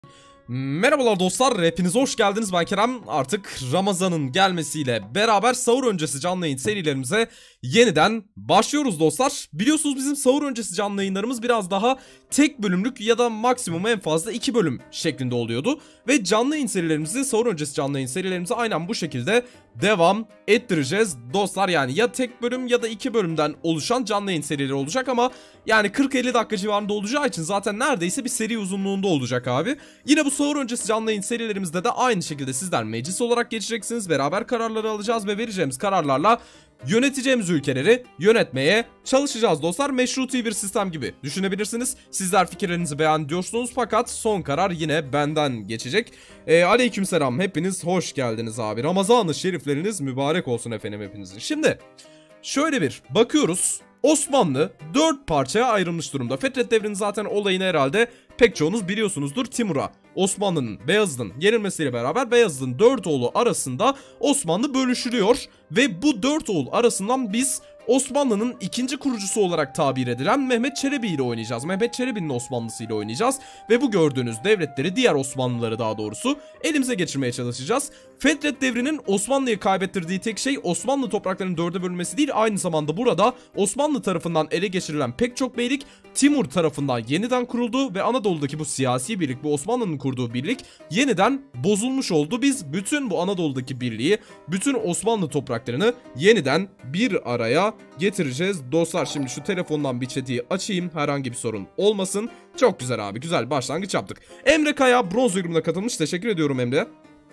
Merhabalar dostlar, hepiniz hoş geldiniz. Ben Kerem. Artık Ramazan'ın gelmesiyle beraber sahur öncesi canlı yayın serilerimize yeniden başlıyoruz dostlar. Biliyorsunuz bizim sahur öncesi canlı yayınlarımız biraz daha tek bölümlük ya da maksimum en fazla 2 bölüm şeklinde oluyordu. Ve canlı yayın serilerimizi, sahur öncesi canlı yayın serilerimizi aynen bu şekilde devam ettireceğiz dostlar. Yani ya tek bölüm ya da 2 bölümden oluşan canlı yayın serileri olacak ama yani 40-50 dakika civarında olacağı için zaten neredeyse bir seri uzunluğunda olacak abi. Yine bu sahur öncesi canlı yayın serilerimizde de aynı şekilde sizler meclis olarak geçeceksiniz. Beraber kararları alacağız ve vereceğimiz kararlarla yöneteceğimiz ülkeleri yönetmeye çalışacağız dostlar. Meşruti bir sistem gibi düşünebilirsiniz. Sizler fikirlerinizi beyan ediyorsunuz fakat son karar yine benden geçecek. Aleykümselam, hepiniz hoş geldiniz abi. Ramazan-ı şerifleriniz mübarek olsun efendim hepinizin. Şimdi şöyle bir bakıyoruz. Osmanlı 4 parçaya ayrılmış durumda. Fetret devrinin zaten olayını herhalde pek çoğunuz biliyorsunuzdur. Timur'a, Osmanlı'nın, Beyazıt'ın yenilmesiyle beraber Beyazıt'ın 4 oğlu arasında Osmanlı bölüşülüyor. Ve bu 4 oğul arasından biz Osmanlı'nın ikinci kurucusu olarak tabir edilen Mehmet Çelebi ile oynayacağız. Mehmet Çelebi'nin Osmanlısı ile oynayacağız. Ve bu gördüğünüz devletleri, diğer Osmanlıları daha doğrusu elimize geçirmeye çalışacağız. Fetret devrinin Osmanlı'ya kaybettirdiği tek şey Osmanlı topraklarının 4'e bölünmesi değil. Aynı zamanda burada Osmanlı tarafından ele geçirilen pek çok beylik Timur tarafından yeniden kuruldu. Ve Anadolu'daki bu siyasi birlik, bu Osmanlı'nın kurduğu birlik yeniden bozulmuş oldu. Biz bütün bu Anadolu'daki birliği, bütün Osmanlı topraklarını yeniden bir araya getireceğiz dostlar. Şimdi şu telefondan bir chat'i açayım, herhangi bir sorun olmasın. Çok güzel abi, güzel başlangıç yaptık. Emre Kaya bronz yorumuna katılmış, teşekkür ediyorum Emre.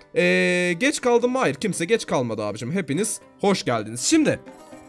Geç kaldım mı? Hayır, kimse geç kalmadı abicim, hepiniz hoş geldiniz. Şimdi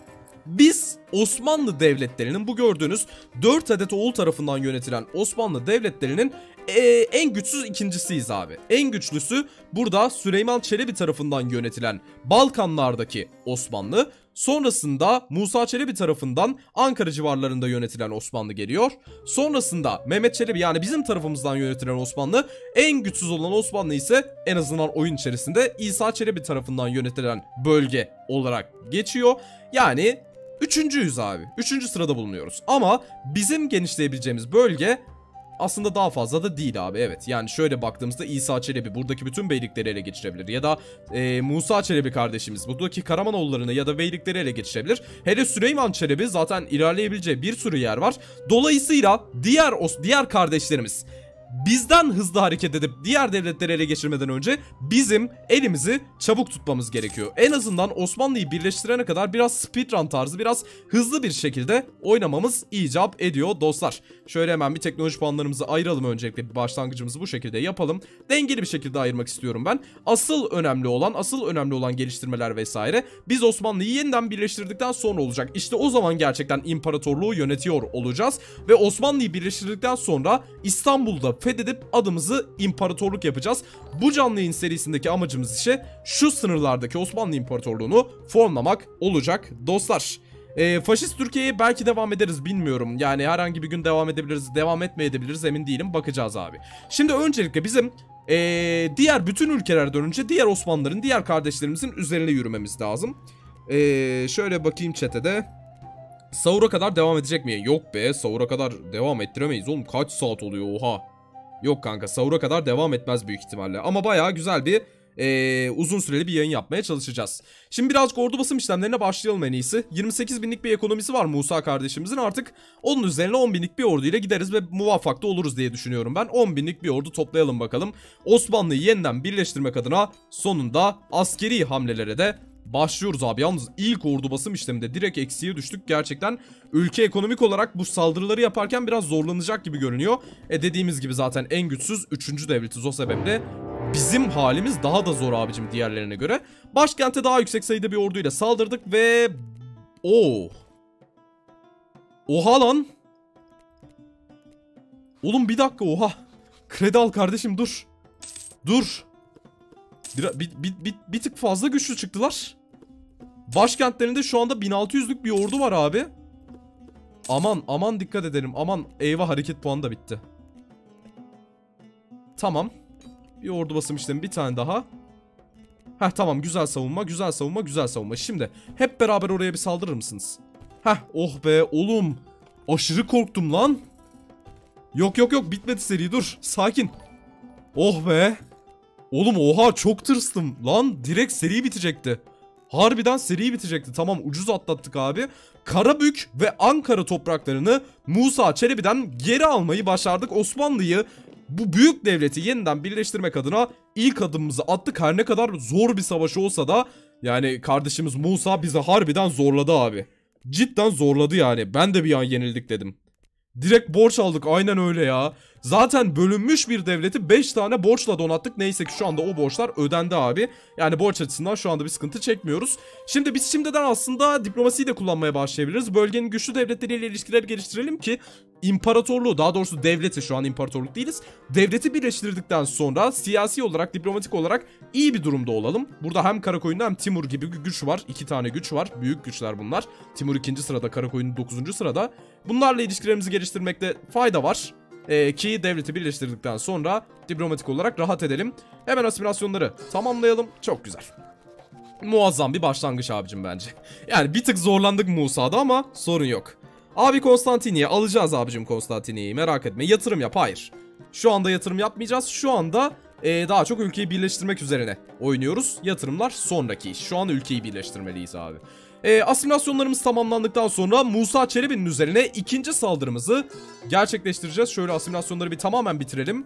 biz Osmanlı devletlerinin, bu gördüğünüz 4 adet oğul tarafından yönetilen Osmanlı devletlerinin en güçsüz ikincisiyiz abi. En güçlüsü burada Süleyman Çelebi tarafından yönetilen Balkanlardaki Osmanlı. Sonrasında Musa Çelebi tarafından Ankara civarlarında yönetilen Osmanlı geliyor. Sonrasında Mehmet Çelebi, yani bizim tarafımızdan yönetilen Osmanlı. En güçsüz olan Osmanlı ise en azından oyun içerisinde İsa Çelebi tarafından yönetilen bölge olarak geçiyor. Yani üçüncüyüz abi. Üçüncü sırada bulunuyoruz. Ama bizim genişleyebileceğimiz bölge aslında daha fazla da değil abi, evet. Yani şöyle baktığımızda İsa Çelebi buradaki bütün beylikleri ele geçirebilir. Ya da Musa Çelebi kardeşimiz buradaki Karamanoğullarını ya da beylikleri ele geçirebilir. Hele Süleyman Çelebi zaten ilerleyebileceği bir sürü yer var. Dolayısıyla diğer kardeşlerimiz bizden hızlı hareket edip diğer devletleri ele geçirmeden önce bizim elimizi çabuk tutmamız gerekiyor. En azından Osmanlı'yı birleştirene kadar biraz speedrun tarzı, biraz hızlı bir şekilde oynamamız icap ediyor dostlar. Şöyle hemen bir teknoloji puanlarımızı ayıralım öncelikle, bir başlangıcımızı bu şekilde yapalım. Dengeli bir şekilde ayırmak istiyorum ben. Asıl önemli olan geliştirmeler vesaire biz Osmanlı'yı yeniden birleştirdikten sonra olacak. İşte o zaman gerçekten imparatorluğu yönetiyor olacağız ve Osmanlı'yı birleştirdikten sonra İstanbul'da fethedip adımızı imparatorluk yapacağız. Bu canlı yayın serisindeki amacımız ise şu sınırlardaki Osmanlı İmparatorluğunu formlamak olacak dostlar. Faşist Türkiye'ye belki devam ederiz, bilmiyorum. Yani herhangi bir gün devam edebiliriz, devam etmeyebiliriz, emin değilim. Bakacağız abi. Şimdi öncelikle bizim diğer bütün ülkelerden önce diğer Osmanlıların, diğer kardeşlerimizin üzerine yürümemiz lazım. Şöyle bakayım chat'e de. Sahura kadar devam edecek mi? Yok be, sahura kadar devam ettiremeyiz oğlum. Kaç saat oluyor, oha. Yok kanka, sahura kadar devam etmez büyük ihtimalle. Ama bayağı güzel bir uzun süreli bir yayın yapmaya çalışacağız. Şimdi birazcık ordu basım işlemlerine başlayalım en iyisi. 28 binlik bir ekonomisi var Musa kardeşimizin. Artık onun üzerine 10 binlik bir ordu ile gideriz ve muvaffak da oluruz diye düşünüyorum ben. 10 binlik bir ordu toplayalım bakalım. Osmanlı'yı yeniden birleştirmek adına sonunda askeri hamlelere de başlıyoruz abi. Yalnız ilk ordu basım işleminde direkt eksiye düştük. Gerçekten ülke ekonomik olarak bu saldırıları yaparken biraz zorlanacak gibi görünüyor. Dediğimiz gibi zaten en güçsüz 3. devletiz, o sebeple bizim halimiz daha da zor abicim diğerlerine göre. Başkente daha yüksek sayıda bir orduyla saldırdık ve... Oha lan. Oğlum bir dakika, oha. Kredi al kardeşim, dur. Dur. Bir tık fazla güçlü çıktılar. Başkentlerinde şu anda 1600'lük bir ordu var abi. Aman dikkat edelim. Aman eyvah, hareket puanı da bitti. Tamam. Bir ordu basım işlemi, bir tane daha. Heh tamam, güzel savunma, güzel savunma, güzel savunma. Şimdi hep beraber oraya bir saldırır mısınız? Heh, oh be oğlum. Aşırı korktum lan. Yok bitmedi seri, dur sakin. Oh be. Oğlum oha çok tırstım. Lan direkt seri bitecekti. Harbiden seri bitecekti. Tamam ucuz atlattık abi. Karabük ve Ankara topraklarını Musa Çelebi'den geri almayı başardık. Osmanlı'yı, bu büyük devleti yeniden birleştirmek adına ilk adımımızı attık. Her ne kadar zor bir savaş olsa da yani kardeşimiz Musa bizi harbiden zorladı abi. Cidden zorladı yani. Ben de bir an yenildik dedim. Direkt borç aldık, aynen öyle ya. Zaten bölünmüş bir devleti 5 tane borçla donattık. Neyse ki şu anda o borçlar ödendi abi. Yani borç açısından şu anda bir sıkıntı çekmiyoruz. Şimdi biz şimdiden aslında diplomasiyi de kullanmaya başlayabiliriz. Bölgenin güçlü devletleriyle ilişkiler geliştirelim ki imparatorluğu, daha doğrusu devleti, şu an imparatorluk değiliz, devleti birleştirdikten sonra siyasi olarak, diplomatik olarak iyi bir durumda olalım. Burada hem Karakoyun'da hem Timur gibi bir güç var. 2 tane güç var. Büyük güçler bunlar. Timur 2. sırada, Karakoyun 9. sırada. Bunlarla ilişkilerimizi geliştirmekte fayda var. Ki devleti birleştirdikten sonra diplomatik olarak rahat edelim. Hemen asimilasyonları tamamlayalım. Çok güzel. Muazzam bir başlangıç abicim bence. Yani bir tık zorlandık Musa'da ama sorun yok. Abi Konstantiniye alacağız abicim, Konstantiniye'yi merak etme. Yatırım yap, hayır. Şu anda yatırım yapmayacağız. Şu anda daha çok ülkeyi birleştirmek üzerine oynuyoruz. Yatırımlar sonraki iş. Şu an ülkeyi birleştirmeliyiz abi. Asimilasyonlarımız tamamlandıktan sonra Musa Çelebi'nin üzerine ikinci saldırımızı gerçekleştireceğiz. Şöyle asimilasyonları bir tamamen bitirelim.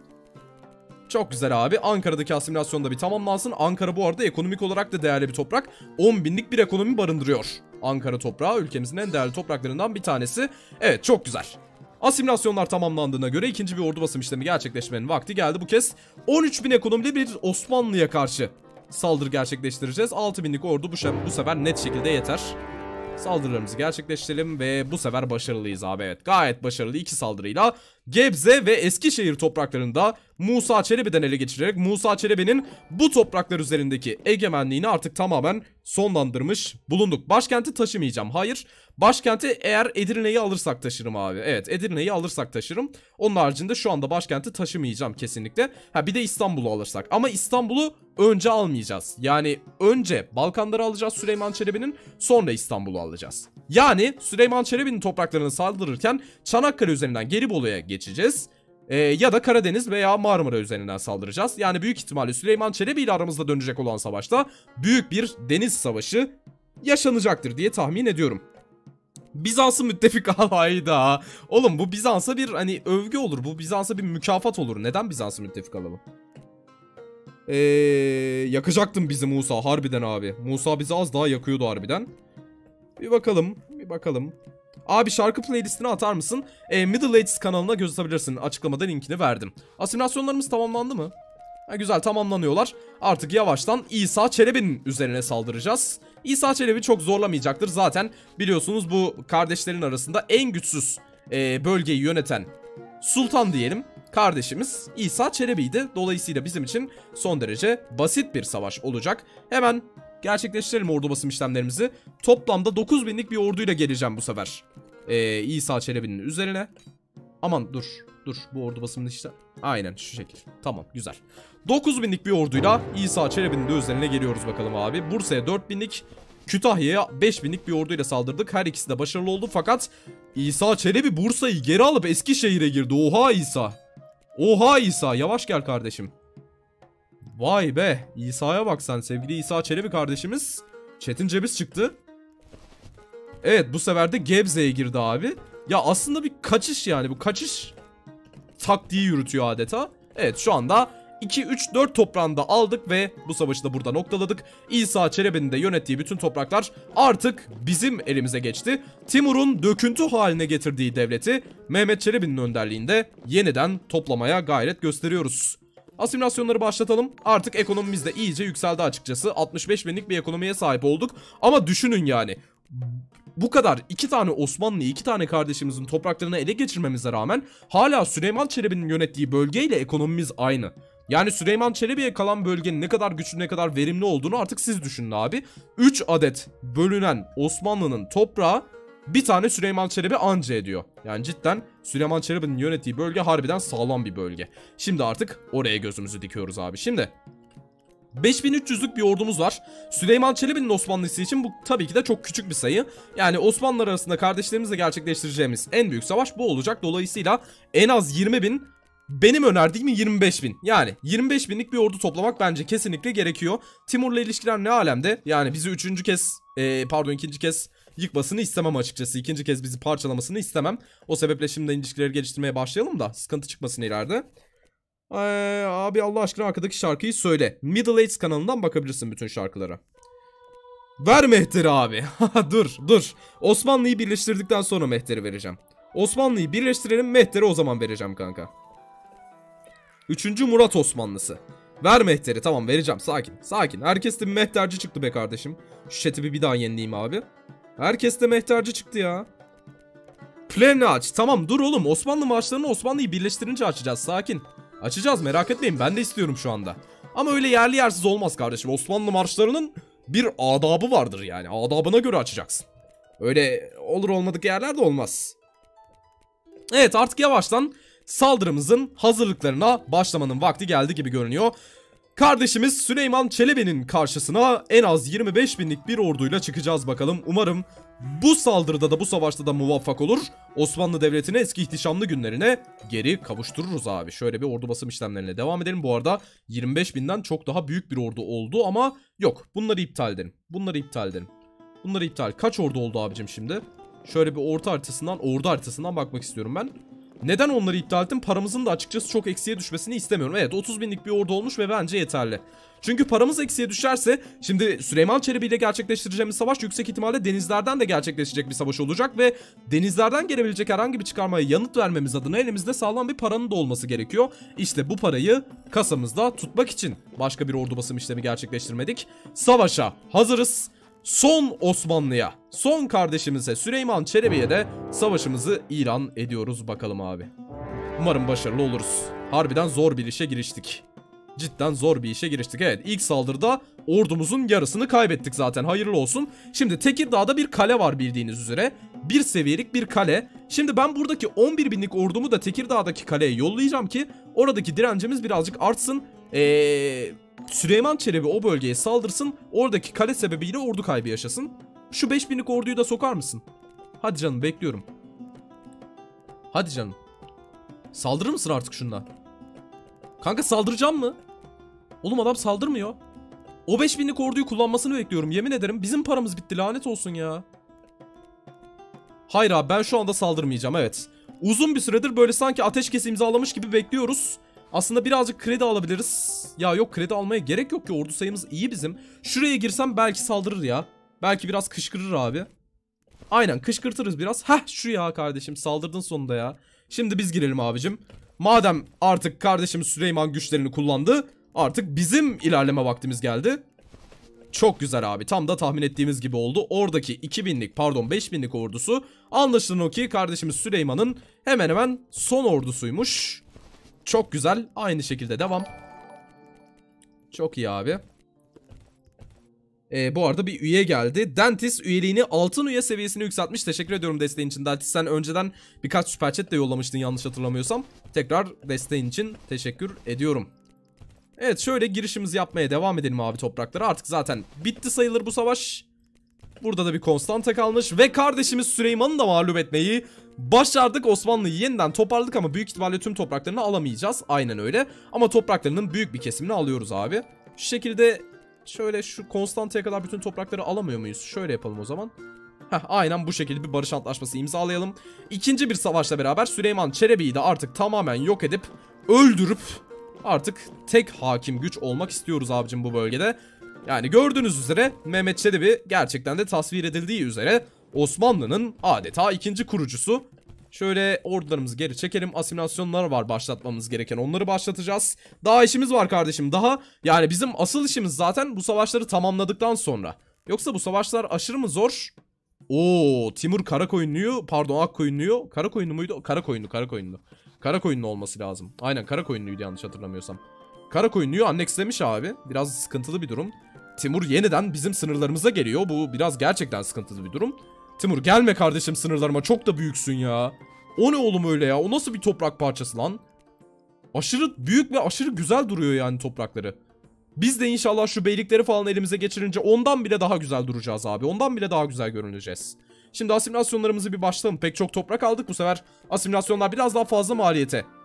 Çok güzel abi. Ankara'daki asimilasyon da bir tamamlansın. Ankara bu arada ekonomik olarak da değerli bir toprak. 10 binlik bir ekonomi barındırıyor. Ankara toprağı ülkemizin en değerli topraklarından bir tanesi. Evet, çok güzel. Asimilasyonlar tamamlandığına göre ikinci bir ordu basım işlemi gerçekleşmenin vakti geldi. Bu kez 13 bin ekonomili bir Osmanlı'ya karşı saldırı gerçekleştireceğiz. 6 binlik ordu bu sefer net şekilde yeter. Saldırılarımızı gerçekleştirelim ve bu sefer başarılıyız abi. Evet, gayet başarılı 2 saldırıyla Gebze ve Eskişehir topraklarında Musa Çelebi'den ele geçirerek Musa Çelebi'nin bu topraklar üzerindeki egemenliğini artık tamamen sonlandırmış bulunduk. Başkenti taşımayacağım, hayır. Başkenti eğer Edirne'yi alırsak taşırım abi. Evet, Edirne'yi alırsak taşırım. Onun haricinde şu anda başkenti taşımayacağım kesinlikle. Ha, bir de İstanbul'u alırsak. Ama İstanbul'u önce almayacağız. Yani önce Balkanları alacağız Süleyman Çelebi'nin, sonra İstanbul'u alacağız. Yani Süleyman Çelebi'nin topraklarını saldırırken Çanakkale üzerinden Gelibolu'ya geçeceğiz. Ya da Karadeniz veya Marmara üzerinden saldıracağız. Yani büyük ihtimalle Süleyman Çelebi ile aramızda dönecek olan savaşta büyük bir deniz savaşı yaşanacaktır diye tahmin ediyorum. Bizans'ın müttefik hayda. Oğlum bu Bizans'a bir hani övgü olur. Bu Bizans'a bir mükafat olur. Neden Bizans'ın müttefik alalım? Yakacaktım bizi Musa harbiden abi. Musa bizi az daha yakıyordu harbiden. Bir bakalım. Bir bakalım. Abi şarkı playlistini atar mısın? Middle Ages kanalına göz atabilirsin. Açıklamada linkini verdim. Asimilasyonlarımız tamamlandı mı? Ha, güzel, tamamlanıyorlar. Artık yavaştan İsa Çelebi'nin üzerine saldıracağız. İsa Çelebi çok zorlamayacaktır. Zaten biliyorsunuz bu kardeşlerin arasında en güçsüz bölgeyi yöneten sultan diyelim kardeşimiz İsa Çelebi'ydi. Dolayısıyla bizim için son derece basit bir savaş olacak. Hemen gerçekleştirelim ordu basım işlemlerimizi. Toplamda 9 binlik bir orduyla geleceğim bu sefer İsa Çelebi'nin üzerine. Aman dur bu ordu basımını işte. Aynen şu şekil. Tamam, güzel. 9 binlik bir orduyla İsa Çelebi'nin de üzerine geliyoruz bakalım abi. Bursa'ya 4 binlik, Kütahya'ya 5 binlik bir orduyla saldırdık. Her ikisi de başarılı oldu fakat İsa Çelebi Bursa'yı geri alıp Eskişehir'e girdi. Oha İsa. Oha İsa, yavaş gel kardeşim. Vay be, İsa'ya bak sen, sevgili İsa Çelebi kardeşimiz. Çetin Cebiz çıktı. Evet, bu sefer de Gebze'ye girdi abi. Ya aslında bir kaçış, yani bu kaçış taktiği yürütüyor adeta. Evet, şu anda 2, 3, 4 toprağını da aldık ve bu savaşı da burada noktaladık. İsa Çelebi'nin de yönettiği bütün topraklar artık bizim elimize geçti. Timur'un döküntü haline getirdiği devleti Mehmet Çelebi'nin önderliğinde yeniden toplamaya gayret gösteriyoruz. Asimilasyonları başlatalım. Artık ekonomimiz de iyice yükseldi açıkçası. 65 binlik bir ekonomiye sahip olduk. Ama düşünün yani. Bu kadar 2 tane Osmanlı, 2 tane kardeşimizin topraklarını ele geçirmemize rağmen hala Süleyman Çelebi'nin yönettiği bölgeyle ekonomimiz aynı. Yani Süleyman Çelebi'ye kalan bölgenin ne kadar güçlü, ne kadar verimli olduğunu artık siz düşünün abi. 3 adet bölünen Osmanlı'nın toprağı bir tane Süleyman Çelebi anca ediyor. Yani cidden Süleyman Çelebi'nin yönettiği bölge harbiden sağlam bir bölge. Şimdi artık oraya gözümüzü dikiyoruz abi. Şimdi 5300'lük bir ordumuz var. Süleyman Çelebi'nin Osmanlısı için bu tabii ki de çok küçük bir sayı. Yani Osmanlılar arasında kardeşlerimizle gerçekleştireceğimiz en büyük savaş bu olacak. Dolayısıyla en az 20 bin Benim önerdiğim 25.000. Yani 25.000'lik bir ordu toplamak bence kesinlikle gerekiyor. Timur'la ilişkiler ne alemde? Yani bizi ikinci kez yıkmasını istemem açıkçası. İkinci kez bizi parçalamasını istemem. O sebeple şimdiden ilişkileri geliştirmeye başlayalım da sıkıntı çıkmasın ileride. Abi Allah aşkına arkadaki şarkıyı söyle. Middle Ages kanalından bakabilirsin bütün şarkılara. Ver Mehter'i abi. Dur. Osmanlı'yı birleştirdikten sonra Mehter'i vereceğim. Osmanlı'yı birleştirelim, Mehter'i o zaman vereceğim kanka. 3. Murat Osmanlısı. Ver Mehter'i, tamam vereceğim, sakin. Herkes de bir Mehterci çıktı be kardeşim. Şu chat'i bir daha yenileyim abi. Herkes de Mehterci çıktı ya. Planı aç, tamam dur oğlum, Osmanlı marşlarını Osmanlı'yı birleştirince açacağız, sakin. Açacağız, merak etmeyin, ben de istiyorum şu anda. Ama öyle yerli yersiz olmaz kardeşim. Osmanlı marşlarının bir adabı vardır yani. Adabına göre açacaksın. Öyle olur olmadık yerlerde olmaz. Evet, artık yavaştan saldırımızın hazırlıklarına başlamanın vakti geldi gibi görünüyor. Kardeşimiz Süleyman Çelebi'nin karşısına en az 25.000'lik bir orduyla çıkacağız bakalım. Umarım bu saldırıda da bu savaşta da muvaffak olur. Osmanlı Devleti'ni eski ihtişamlı günlerine geri kavuştururuz abi. Şöyle bir ordu basım işlemlerine devam edelim. Bu arada 25.000'den çok daha büyük bir ordu oldu ama yok. Bunları iptal edelim. Bunları iptal. Kaç ordu oldu abicim şimdi? Şöyle bir ordu haritasından bakmak istiyorum ben. Neden onları iptal ettim? Paramızın da açıkçası çok eksiye düşmesini istemiyorum. Evet, 30.000'lik bir ordu olmuş ve bence yeterli. Çünkü paramız eksiye düşerse şimdi Süleyman Çelebi ile gerçekleştireceğimiz savaş yüksek ihtimalle denizlerden de gerçekleşecek bir savaş olacak ve denizlerden gelebilecek herhangi bir çıkarmaya yanıt vermemiz adına elimizde sağlam bir paranın da olması gerekiyor. İşte bu parayı kasamızda tutmak için başka bir ordu basım işlemi gerçekleştirmedik. Savaşa hazırız. Son Osmanlı'ya, son kardeşimize Süleyman Çelebi'ye de savaşımızı ilan ediyoruz bakalım abi. Umarım başarılı oluruz. Harbiden zor bir işe giriştik. Cidden zor bir işe giriştik. Evet, ilk saldırıda ordumuzun yarısını kaybettik zaten, hayırlı olsun. Şimdi Tekirdağ'da bir kale var bildiğiniz üzere. Bir seviyelik bir kale. Şimdi ben buradaki 11.000'lik ordumu da Tekirdağ'daki kaleye yollayacağım ki oradaki direncimiz birazcık artsın. Süleyman Çelebi o bölgeye saldırsın. Oradaki kale sebebiyle ordu kaybı yaşasın. Şu 5.000'lik orduyu da sokar mısın? Hadi canım, bekliyorum. Hadi canım. Saldırır mısın artık şundan? Kanka saldıracağım mı? Oğlum adam saldırmıyor. O 5.000'lik orduyu kullanmasını bekliyorum. Yemin ederim bizim paramız bitti, lanet olsun ya. Hayır abi, ben şu anda saldırmayacağım, evet. Uzun bir süredir böyle sanki ateşkes imzalamış gibi bekliyoruz. Aslında birazcık kredi alabiliriz. Ya yok, kredi almaya gerek yok ki, ordu sayımız iyi bizim. Şuraya girsem belki saldırır ya. Belki biraz kışkırır abi. Aynen, kışkırtırız biraz. Heh, şu ya kardeşim, saldırdın sonunda ya. Şimdi biz girelim abicim. Madem artık kardeşimiz Süleyman güçlerini kullandı, artık bizim ilerleme vaktimiz geldi. Çok güzel abi, tam da tahmin ettiğimiz gibi oldu. Oradaki 5.000'lik ordusu anlaşılan o ki kardeşimiz Süleyman'ın hemen hemen son ordusuymuş. Çok güzel, aynı şekilde devam. Çok iyi abi. Bu arada bir üye geldi. Dentis üyeliğini altın üye seviyesine yükseltmiş. Teşekkür ediyorum desteğin için Dentis. Sen önceden birkaç süper chat de yollamıştın yanlış hatırlamıyorsam. Tekrar desteğin için teşekkür ediyorum. Evet, şöyle girişimizi yapmaya devam edelim abi topraklara. Artık zaten bitti sayılır bu savaş. Burada da bir konstanta kalmış ve kardeşimiz Süleyman'ı da mağlup etmeyi başardık. Osmanlı'yı yeniden toparladık ama büyük ihtimalle tüm topraklarını alamayacağız. Aynen öyle. Ama topraklarının büyük bir kesimini alıyoruz abi. Şu şekilde şöyle şu konstantaya kadar bütün toprakları alamıyor muyuz? Şöyle yapalım o zaman. Aynen bu şekilde bir barış antlaşması imzalayalım. İkinci bir savaşla beraber Süleyman Çelebi'yi de artık tamamen yok edip öldürüp artık tek hakim güç olmak istiyoruz abicim bu bölgede. Yani gördüğünüz üzere Mehmet Çelebi gerçekten de tasvir edildiği üzere Osmanlı'nın adeta ikinci kurucusu. Şöyle ordularımızı geri çekelim. Asimilasyonlar var başlatmamız gereken, onları başlatacağız. Daha işimiz var kardeşim, daha. Yani bizim asıl işimiz zaten bu savaşları tamamladıktan sonra. Yoksa bu savaşlar aşırı mı zor? Timur Karakoyunlu'yu, pardon Akkoyunlu'yu, Karakoyunlu muydu? Karakoyunlu olması lazım. Aynen Karakoyunlu'ydu yanlış hatırlamıyorsam. Karakoyunlu'yu annekslemiş abi. Biraz sıkıntılı bir durum. Timur yeniden bizim sınırlarımıza geliyor. Bu biraz gerçekten sıkıntılı bir durum. Timur gelme kardeşim sınırlarıma, çok da büyüksün ya. O ne oğlum öyle ya? O nasıl bir toprak parçası lan? Aşırı büyük ve aşırı güzel duruyor yani toprakları. Biz de inşallah şu beylikleri falan elimize geçirince ondan bile daha güzel duracağız abi. Ondan bile daha güzel görüneceğiz. Şimdi asimilasyonlarımızı bir başlayalım. Pek çok toprak aldık bu sefer. Asimilasyonlar biraz daha fazla maliyete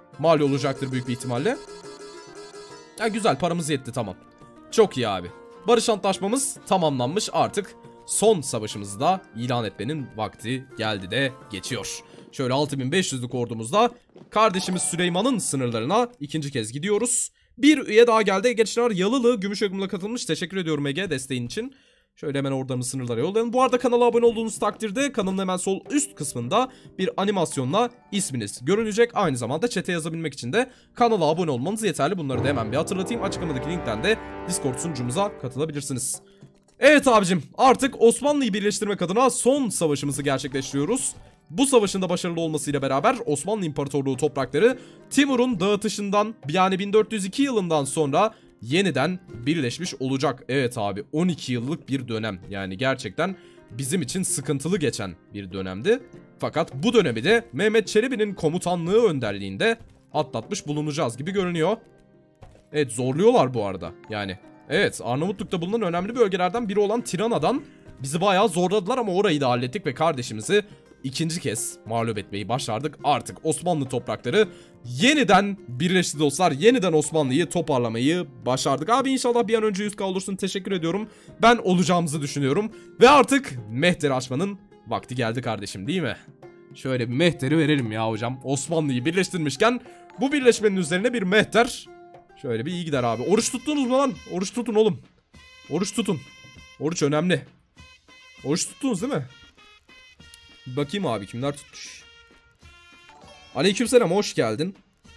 mal olacaktır büyük bir ihtimalle. Ya güzel, paramız yetti, tamam. Çok iyi abi. Barış antlaşmamız tamamlanmış, artık son savaşımızı da ilan etmenin vakti geldi de geçiyor. Şöyle 6500'lük ordumuzda kardeşimiz Süleyman'ın sınırlarına ikinci kez gidiyoruz. Bir üye daha geldi. Gençler Yalılı gümüş yakımına katılmış. Teşekkür ediyorum Ege desteğin için. Şöyle hemen oradan sınırlara yollayalım. Bu arada kanala abone olduğunuz takdirde kanalın hemen sol üst kısmında bir animasyonla isminiz görünecek. Aynı zamanda chat'e yazabilmek için de kanala abone olmanız yeterli. Bunları da hemen bir hatırlatayım. Açıklamadaki linkten de Discord sunucumuza katılabilirsiniz. Evet abicim, artık Osmanlı'yı birleştirmek adına son savaşımızı gerçekleştiriyoruz. Bu savaşın da başarılı olmasıyla beraber Osmanlı İmparatorluğu toprakları Timur'un dağıtışından, yani 1402 yılından sonra yeniden birleşmiş olacak. Evet abi, 12 yıllık bir dönem. Yani gerçekten bizim için sıkıntılı geçen bir dönemdi. Fakat bu dönemi de Mehmet Çelebi'nin komutanlığı önderliğinde atlatmış bulunacağız gibi görünüyor. Evet, zorluyorlar bu arada yani. Evet, Arnavutluk'ta bulunan önemli bölgelerden biri olan Tirana'dan bizi bayağı zorladılar ama orayı da hallettik ve kardeşimizi ikinci kez mağlup etmeyi başardık. Artık Osmanlı toprakları yeniden birleşti dostlar. Yeniden Osmanlı'yı toparlamayı başardık. Abi inşallah bir an önce 100K olursun. Teşekkür ediyorum. Ben olacağımızı düşünüyorum. Ve artık Mehter'i açmanın vakti geldi kardeşim, değil mi? Şöyle bir Mehter'i verelim ya hocam. Osmanlı'yı birleştirmişken bu birleşmenin üzerine bir Mehter. Şöyle bir iyi gider abi. Oruç tuttunuz mu lan? Oruç tutun oğlum. Oruç tutun. Oruç önemli. Oruç tuttunuz değil mi? Bir bakayım abi, kimler tutmuş. Aleykümselam, hoş geldin.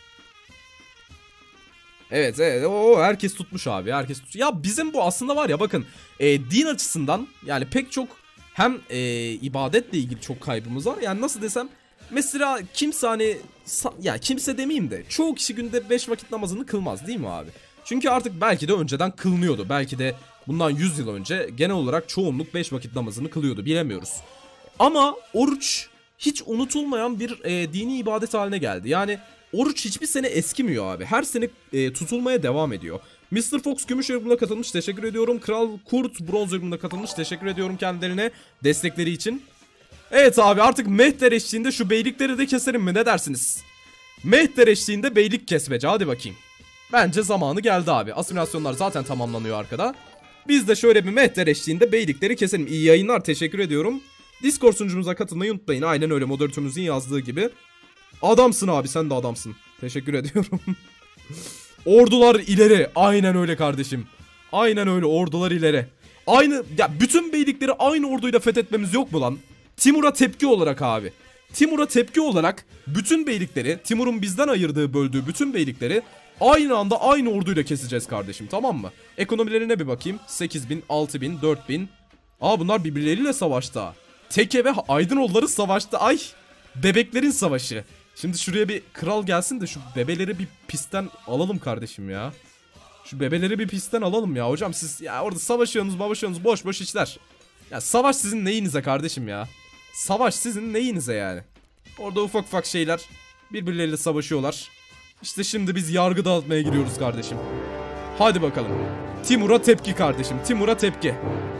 Evet herkes tutmuş abi, herkes tutmuş. Ya bizim bu aslında var ya, bakın din açısından yani pek çok hem ibadetle ilgili çok kaybımız var. Yani nasıl desem, mesela kimse hani ya kimse demeyeyim de çoğu kişi günde 5 vakit namazını kılmaz değil mi abi? Çünkü artık belki de önceden kılmıyordu. Belki de bundan 100 yıl önce genel olarak çoğunluk 5 vakit namazını kılıyordu, bilemiyoruz. Ama oruç hiç unutulmayan bir dini ibadet haline geldi. Yani oruç hiçbir sene eskimiyor abi. Her sene tutulmaya devam ediyor. Mr. Fox gümüş yorumuna katılmış. Teşekkür ediyorum. Kral Kurt bronz yorumuna katılmış. Teşekkür ediyorum kendilerine destekleri için. Evet abi, artık Mehter eşliğinde şu beylikleri de keselim mi, ne dersiniz? Mehter eşliğinde beylik kesmece, hadi bakayım. Bence zamanı geldi abi. Asimilasyonlar zaten tamamlanıyor arkada. Biz de şöyle bir Mehter eşliğinde beylikleri keselim. İyi yayınlar, teşekkür ediyorum. Discord sunucumuza katılmayı unutmayın. Aynen öyle, moderatörümüzün yazdığı gibi. Adamsın abi, sen de adamsın. Teşekkür ediyorum. Ordular ileri. Aynen öyle kardeşim. Aynen öyle, ordular ileri. Aynı ya, bütün beylikleri aynı orduyla fethetmemiz yok mu lan? Timur'a tepki olarak abi. Timur'a tepki olarak bütün beylikleri, Timur'un bizden ayırdığı, böldüğü bütün beylikleri aynı anda aynı orduyla keseceğiz kardeşim, tamam mı? Ekonomilerine bir bakayım. 8000, 6000, 4000. Aa, bunlar birbirleriyle savaşta. Teke ve Aydınoğulları savaşta. Ay, bebeklerin savaşı. Şimdi şuraya bir kral gelsin de şu bebeleri bir pistten alalım kardeşim ya. Şu bebeleri bir pistten alalım ya. Hocam siz ya orada savaşıyorsunuz boş boş işler. Ya savaş sizin neyinize kardeşim ya. Savaş sizin neyinize yani. Orada ufak ufak şeyler birbirleriyle savaşıyorlar. İşte şimdi biz yargı dağıtmaya gidiyoruz kardeşim. Hadi bakalım. Timur'a tepki kardeşim. Timur'a tepki.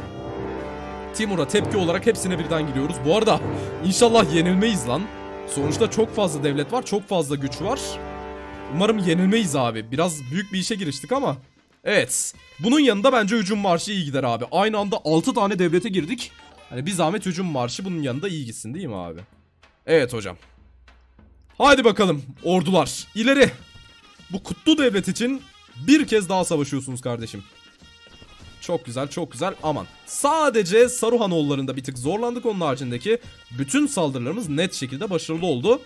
Timur'a tepki olarak hepsine birden giriyoruz. Bu arada inşallah yenilmeyiz lan. Sonuçta çok fazla devlet var, çok fazla güç var. Umarım yenilmeyiz abi. Biraz büyük bir işe giriştik ama. Evet. Bunun yanında bence hücum marşı iyi gider abi. Aynı anda 6 tane devlete girdik. Hani bir zahmet hücum marşı bunun yanında iyi gitsin değil mi abi? Evet hocam. Hadi bakalım ordular ileri. Bu kutlu devlet için bir kez daha savaşıyorsunuz kardeşim. Çok güzel, çok güzel, aman. Sadece Saruhanoğulları'nda bir tık zorlandık, onun haricindeki bütün saldırılarımız net şekilde başarılı oldu.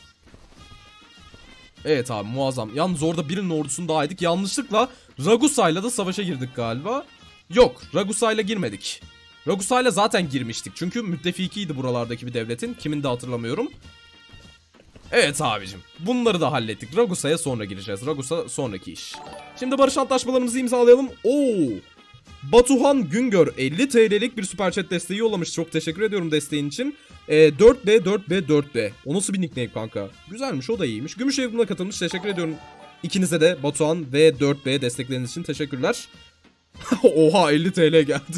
Evet abi, muazzam. Yalnız orada birinin ordusunu daha yedik. Yanlışlıkla Ragusa'yla da savaşa girdik galiba. Yok, Ragusa'yla girmedik. Ragusa'yla zaten girmiştik. Çünkü müttefikiydi buralardaki bir devletin. Kimin de hatırlamıyorum. Evet abicim, bunları da hallettik. Ragusa'ya sonra gireceğiz. Ragusa sonraki iş. Şimdi barış antlaşmalarımızı imzalayalım. Oo! Batuhan Güngör 50 TL'lik bir süper chat desteği yollamış. Çok teşekkür ediyorum desteğin için. 4B. O nasıl bir nickname kanka? Güzelmiş, o da iyiymiş. Gümüş evrimine katılmış. Teşekkür ediyorum ikinize de, Batuhan ve 4B destekleriniz için teşekkürler. Oha, 50 TL geldi.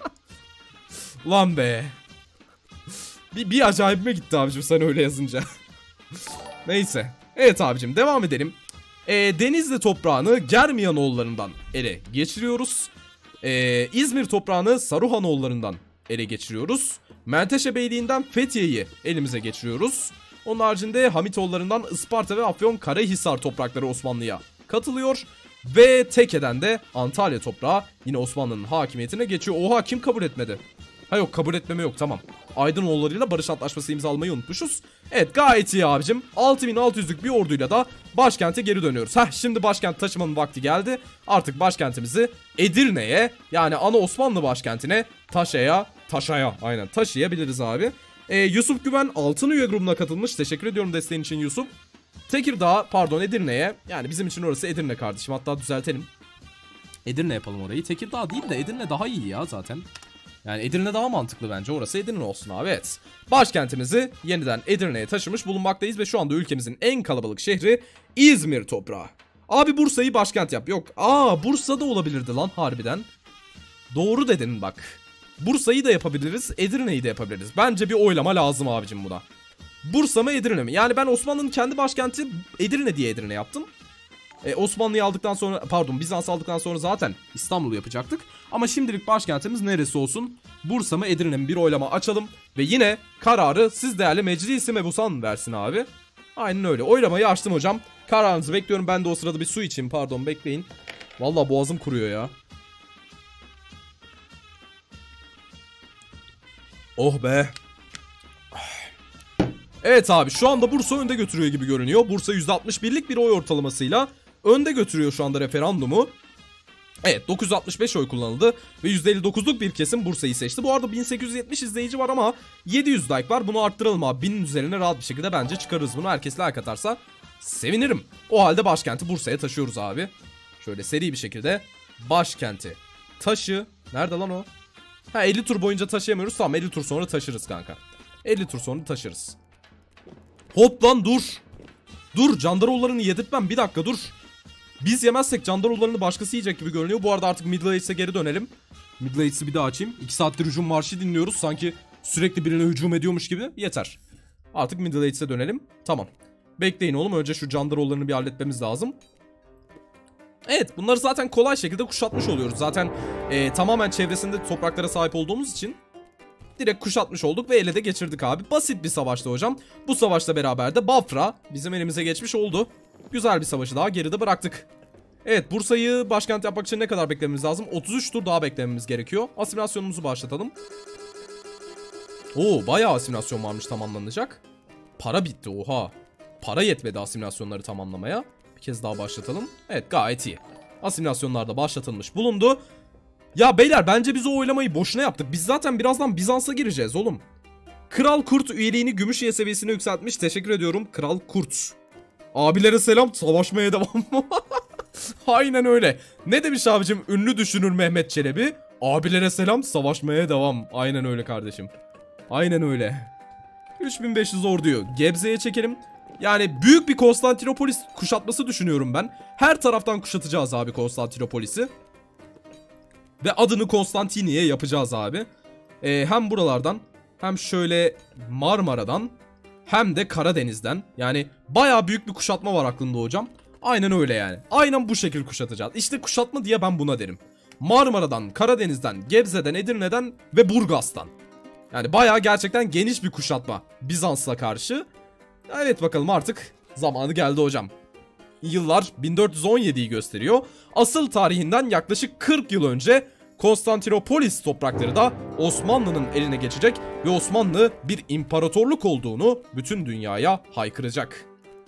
Lan be. Bir acayipime gitti abicim sen öyle yazınca. Neyse. Evet abicim, devam edelim. Denizli toprağını Germiyanoğullarından ele geçiriyoruz. İzmir toprağını Saruhanoğullarından ele geçiriyoruz. Menteşe Beyliği'nden Fethiye'yi elimize geçiriyoruz. Onun haricinde Hamitoğullarından Isparta ve Afyonkarahisar toprakları Osmanlı'ya katılıyor. Ve Teke'den de Antalya toprağı yine Osmanlı'nın hakimiyetine geçiyor. Oha, kim kabul etmedi? Ha yok, kabul etmeme yok, tamam. Aydınoğullarıyla barış antlaşması imzalamayı unutmuşuz. Evet, gayet iyi abicim. 6600'lük bir orduyla da başkente geri dönüyoruz. Şimdi başkent taşımanın vakti geldi. Artık başkentimizi Edirne'ye, yani ana Osmanlı başkentine taşıyabiliriz abi. Yusuf Güven altın üye grubuna katılmış. Teşekkür ediyorum desteğin için Yusuf. Edirne'ye, yani bizim için orası Edirne kardeşim, hatta düzeltelim. Edirne yapalım orayı. Tekirdağ değil de Edirne daha iyi ya zaten. Yani Edirne daha mantıklı bence. Orası Edirne olsun abi, evet. Başkentimizi yeniden Edirne'ye taşımış bulunmaktayız ve şu anda ülkemizin en kalabalık şehri İzmir toprağı. Abi Bursa'yı başkent yap. Yok. Bursa'da olabilirdi lan harbiden. Doğru dedin bak. Bursa'yı da yapabiliriz, Edirne'yi de yapabiliriz. Bence bir oylama lazım abicim buna. Bursa mı Edirne mi? Yani ben Osmanlı'nın kendi başkenti Edirne diye Edirne yaptım. Osmanlı'yı aldıktan sonra, Bizans aldıktan sonra zaten İstanbul'u yapacaktık. Ama şimdilik başkentimiz neresi olsun? Bursa mı Edirne mi? Bir oylama açalım. Ve yine kararı siz değerli Meclis-i Mebusan versin abi. Aynen öyle. Oylamayı açtım hocam. Kararınızı bekliyorum. Ben de o sırada bir su içeyim. Bekleyin. Vallahi boğazım kuruyor ya. Oh be. Evet abi, şu anda Bursa önde götürüyor gibi görünüyor. Bursa %61'lik bir oy ortalamasıyla önde götürüyor şu anda referandumu. Evet, 965 oy kullanıldı ve %59'luk bir kesim Bursa'yı seçti. Bu arada 1870 izleyici var ama 700 like var. Bunu arttıralım abi. 1000'in üzerine rahat bir şekilde bence çıkarırız bunu. Herkes like atarsa sevinirim. O halde başkenti Bursa'ya taşıyoruz abi. Şöyle seri bir şekilde başkenti taşı. Nerede lan o? 50 tur boyunca taşıyamıyoruz. Tamam, 50 tur sonra taşırız kanka. 50 tur sonra taşırız. Hop lan dur. Dur, Candaroğullarını yedirtmem, bir dakika dur. Biz yemezsek Candaroğullarını başkası yiyecek gibi görünüyor. Bu arada artık Middle Age'e geri dönelim. Middle Age'i bir daha açayım. 2 saattir hücum marşı dinliyoruz. Sanki sürekli birine hücum ediyormuş gibi. Yeter. Artık Middle Age'e dönelim. Tamam. Bekleyin oğlum, önce şu Candaroğullarını bir halletmemiz lazım. Evet, bunları zaten kolay şekilde kuşatmış oluyoruz. Zaten tamamen çevresinde topraklara sahip olduğumuz için direkt kuşatmış olduk ve ele de geçirdik abi. Basit bir savaştı hocam. Bu savaşla beraber de Bafra bizim elimize geçmiş oldu. Güzel bir savaşı daha geride bıraktık. Evet, Bursa'yı başkent yapmak için ne kadar beklememiz lazım? 33 tur daha beklememiz gerekiyor. Asimilasyonumuzu başlatalım. Oo, bayağı asimilasyon varmış tamamlanacak. Para bitti, oha. Para yetmedi asimilasyonları tamamlamaya. Bir kez daha başlatalım. Evet, gayet iyi. Asimilasyonlar da başlatılmış bulundu. Ya beyler, bence biz o oylamayı boşuna yaptık. Biz zaten birazdan Bizans'a gireceğiz oğlum. Kral Kurt üyeliğini Gümüşiye seviyesine yükseltmiş. Teşekkür ediyorum Kral Kurt. Abilere selam, savaşmaya devam. Aynen öyle. Ne demiş abicim ünlü düşünür Mehmet Çelebi? Abilere selam, savaşmaya devam. Aynen öyle kardeşim. Aynen öyle. 3500 orduyu Gebze'ye çekelim. Yani büyük bir Konstantinopolis kuşatması düşünüyorum ben. Her taraftan kuşatacağız abi Konstantinopolis'i. Ve adını Konstantiniye yapacağız abi. Hem buralardan, hem şöyle Marmara'dan, hem de Karadeniz'den. Yani bayağı büyük bir kuşatma var aklımda hocam. Aynen öyle yani. Aynen bu şekil kuşatacağız. İşte kuşatma diye ben buna derim. Marmara'dan, Karadeniz'den, Gebze'den, Edirne'den ve Burgaz'dan. Yani bayağı gerçekten geniş bir kuşatma Bizans'a karşı. Evet, bakalım artık zamanı geldi hocam. Yıllar 1417'yi gösteriyor. Asıl tarihinden yaklaşık 40 yıl önce Konstantinopolis toprakları da Osmanlı'nın eline geçecek ve Osmanlı bir imparatorluk olduğunu bütün dünyaya haykıracak.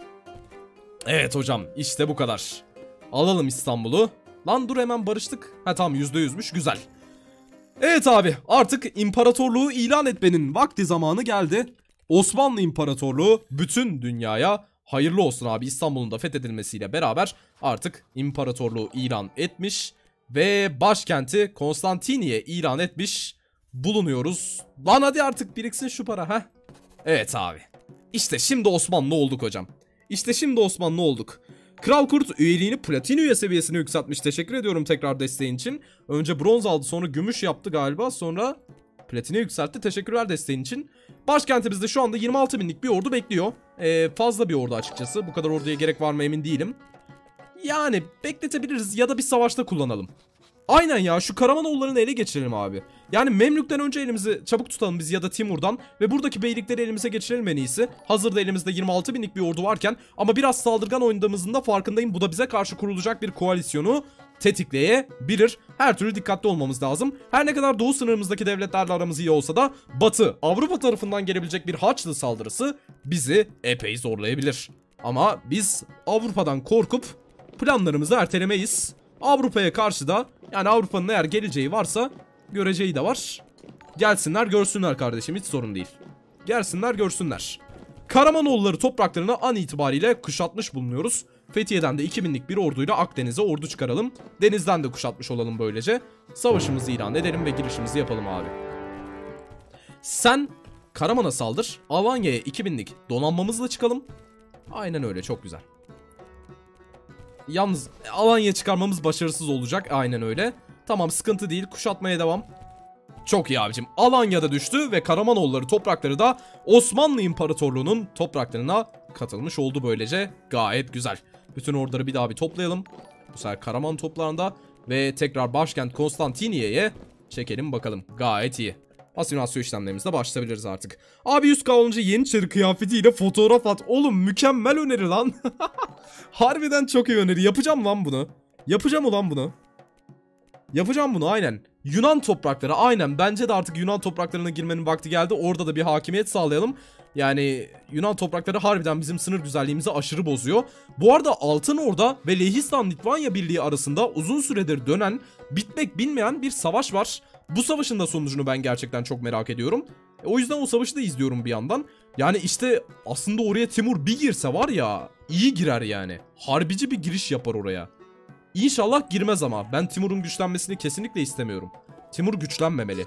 Evet hocam, işte bu kadar. Alalım İstanbul'u. Lan dur, hemen barıştık. Tamam, %100'müş, güzel. Evet abi, artık imparatorluğu ilan etmenin vakti zamanı geldi. Osmanlı İmparatorluğu bütün dünyaya hayırlı olsun abi. İstanbul'un da fethedilmesiyle beraber artık imparatorluğu ilan etmiş ve başkenti Konstantiniye ilan etmiş bulunuyoruz. Lan hadi artık biriksin şu para, ha? Evet abi. İşte şimdi Osmanlı olduk hocam. İşte şimdi Osmanlı olduk. Kral Kurt üyeliğini platin üye seviyesine yükseltmiş. Teşekkür ediyorum tekrar desteğin için. Önce bronz aldı, sonra gümüş yaptı galiba, sonra platine yükseltti. Teşekkürler desteğin için. Başkentimizde şu anda 26.000'lik bir ordu bekliyor. fazla bir ordu açıkçası. Bu kadar orduya gerek var mı emin değilim. Yani bekletebiliriz ya da bir savaşta kullanalım. Aynen ya, şu Karamanoğulları'nı ele geçirelim abi. Yani Memlük'ten önce elimizi çabuk tutalım biz ya da Timur'dan. Ve buradaki beylikleri elimize geçirelim en iyisi. Hazırda elimizde 26 binlik bir ordu varken. Ama biraz saldırgan oynadığımızın da farkındayım. Bu da bize karşı kurulacak bir koalisyonu tetikleyebilir. Her türlü dikkatli olmamız lazım. Her ne kadar doğu sınırımızdaki devletlerle aramız iyi olsa da Batı, Avrupa tarafından gelebilecek bir Haçlı saldırısı bizi epey zorlayabilir. Ama biz Avrupa'dan korkup planlarımızı ertelemeyiz. Avrupa'ya karşı da, yani Avrupa'nın eğer geleceği varsa göreceği de var. Gelsinler görsünler kardeşim, hiç sorun değil. Gelsinler görsünler. Karamanoğulları topraklarını an itibariyle kuşatmış bulunuyoruz. Fethiye'den de 2000'lik bir orduyla Akdeniz'e ordu çıkaralım. Denizden de kuşatmış olalım böylece. Savaşımızı ilan edelim ve girişimizi yapalım abi. Sen Karaman'a saldır. Alanya'ya 2000'lik donanmamızla çıkalım. Aynen öyle, çok güzel. Yalnız Alanya çıkarmamız başarısız olacak. Aynen öyle. Tamam, sıkıntı değil. Kuşatmaya devam. Çok iyi abicim. Alanya'da düştü ve Karamanoğulları toprakları da Osmanlı İmparatorluğu'nun topraklarına katılmış oldu böylece. Gayet güzel. Bütün orduları bir daha bir toplayalım. Bu sefer Karaman toplarında ve tekrar başkent Konstantiniye'ye çekelim bakalım. Gayet iyi. Asimilasyon işlemlerimizle başlayabiliriz artık. Abi 100k olunca Yeniçeri kıyafetiyle fotoğraf at. Oğlum mükemmel öneri lan. Harbiden çok iyi öneri. Yapacağım lan bunu. Yapacağım ulan bunu. Yapacağım bunu aynen. Yunan toprakları, aynen, bence de artık Yunan topraklarına girmenin vakti geldi. Orada da bir hakimiyet sağlayalım. Yani Yunan toprakları harbiden bizim sınır güzelliğimizi aşırı bozuyor. Bu arada Altın Orda ve Lehistan-Litvanya Birliği arasında uzun süredir dönen, bitmek bilmeyen bir savaş var. Bu savaşın da sonucunu ben gerçekten çok merak ediyorum. O yüzden o savaşı da izliyorum bir yandan. Yani işte aslında oraya Timur bir girse var ya, iyi girer yani. Harbici bir giriş yapar oraya. İnşallah girmez ama. Ben Timur'un güçlenmesini kesinlikle istemiyorum. Timur güçlenmemeli.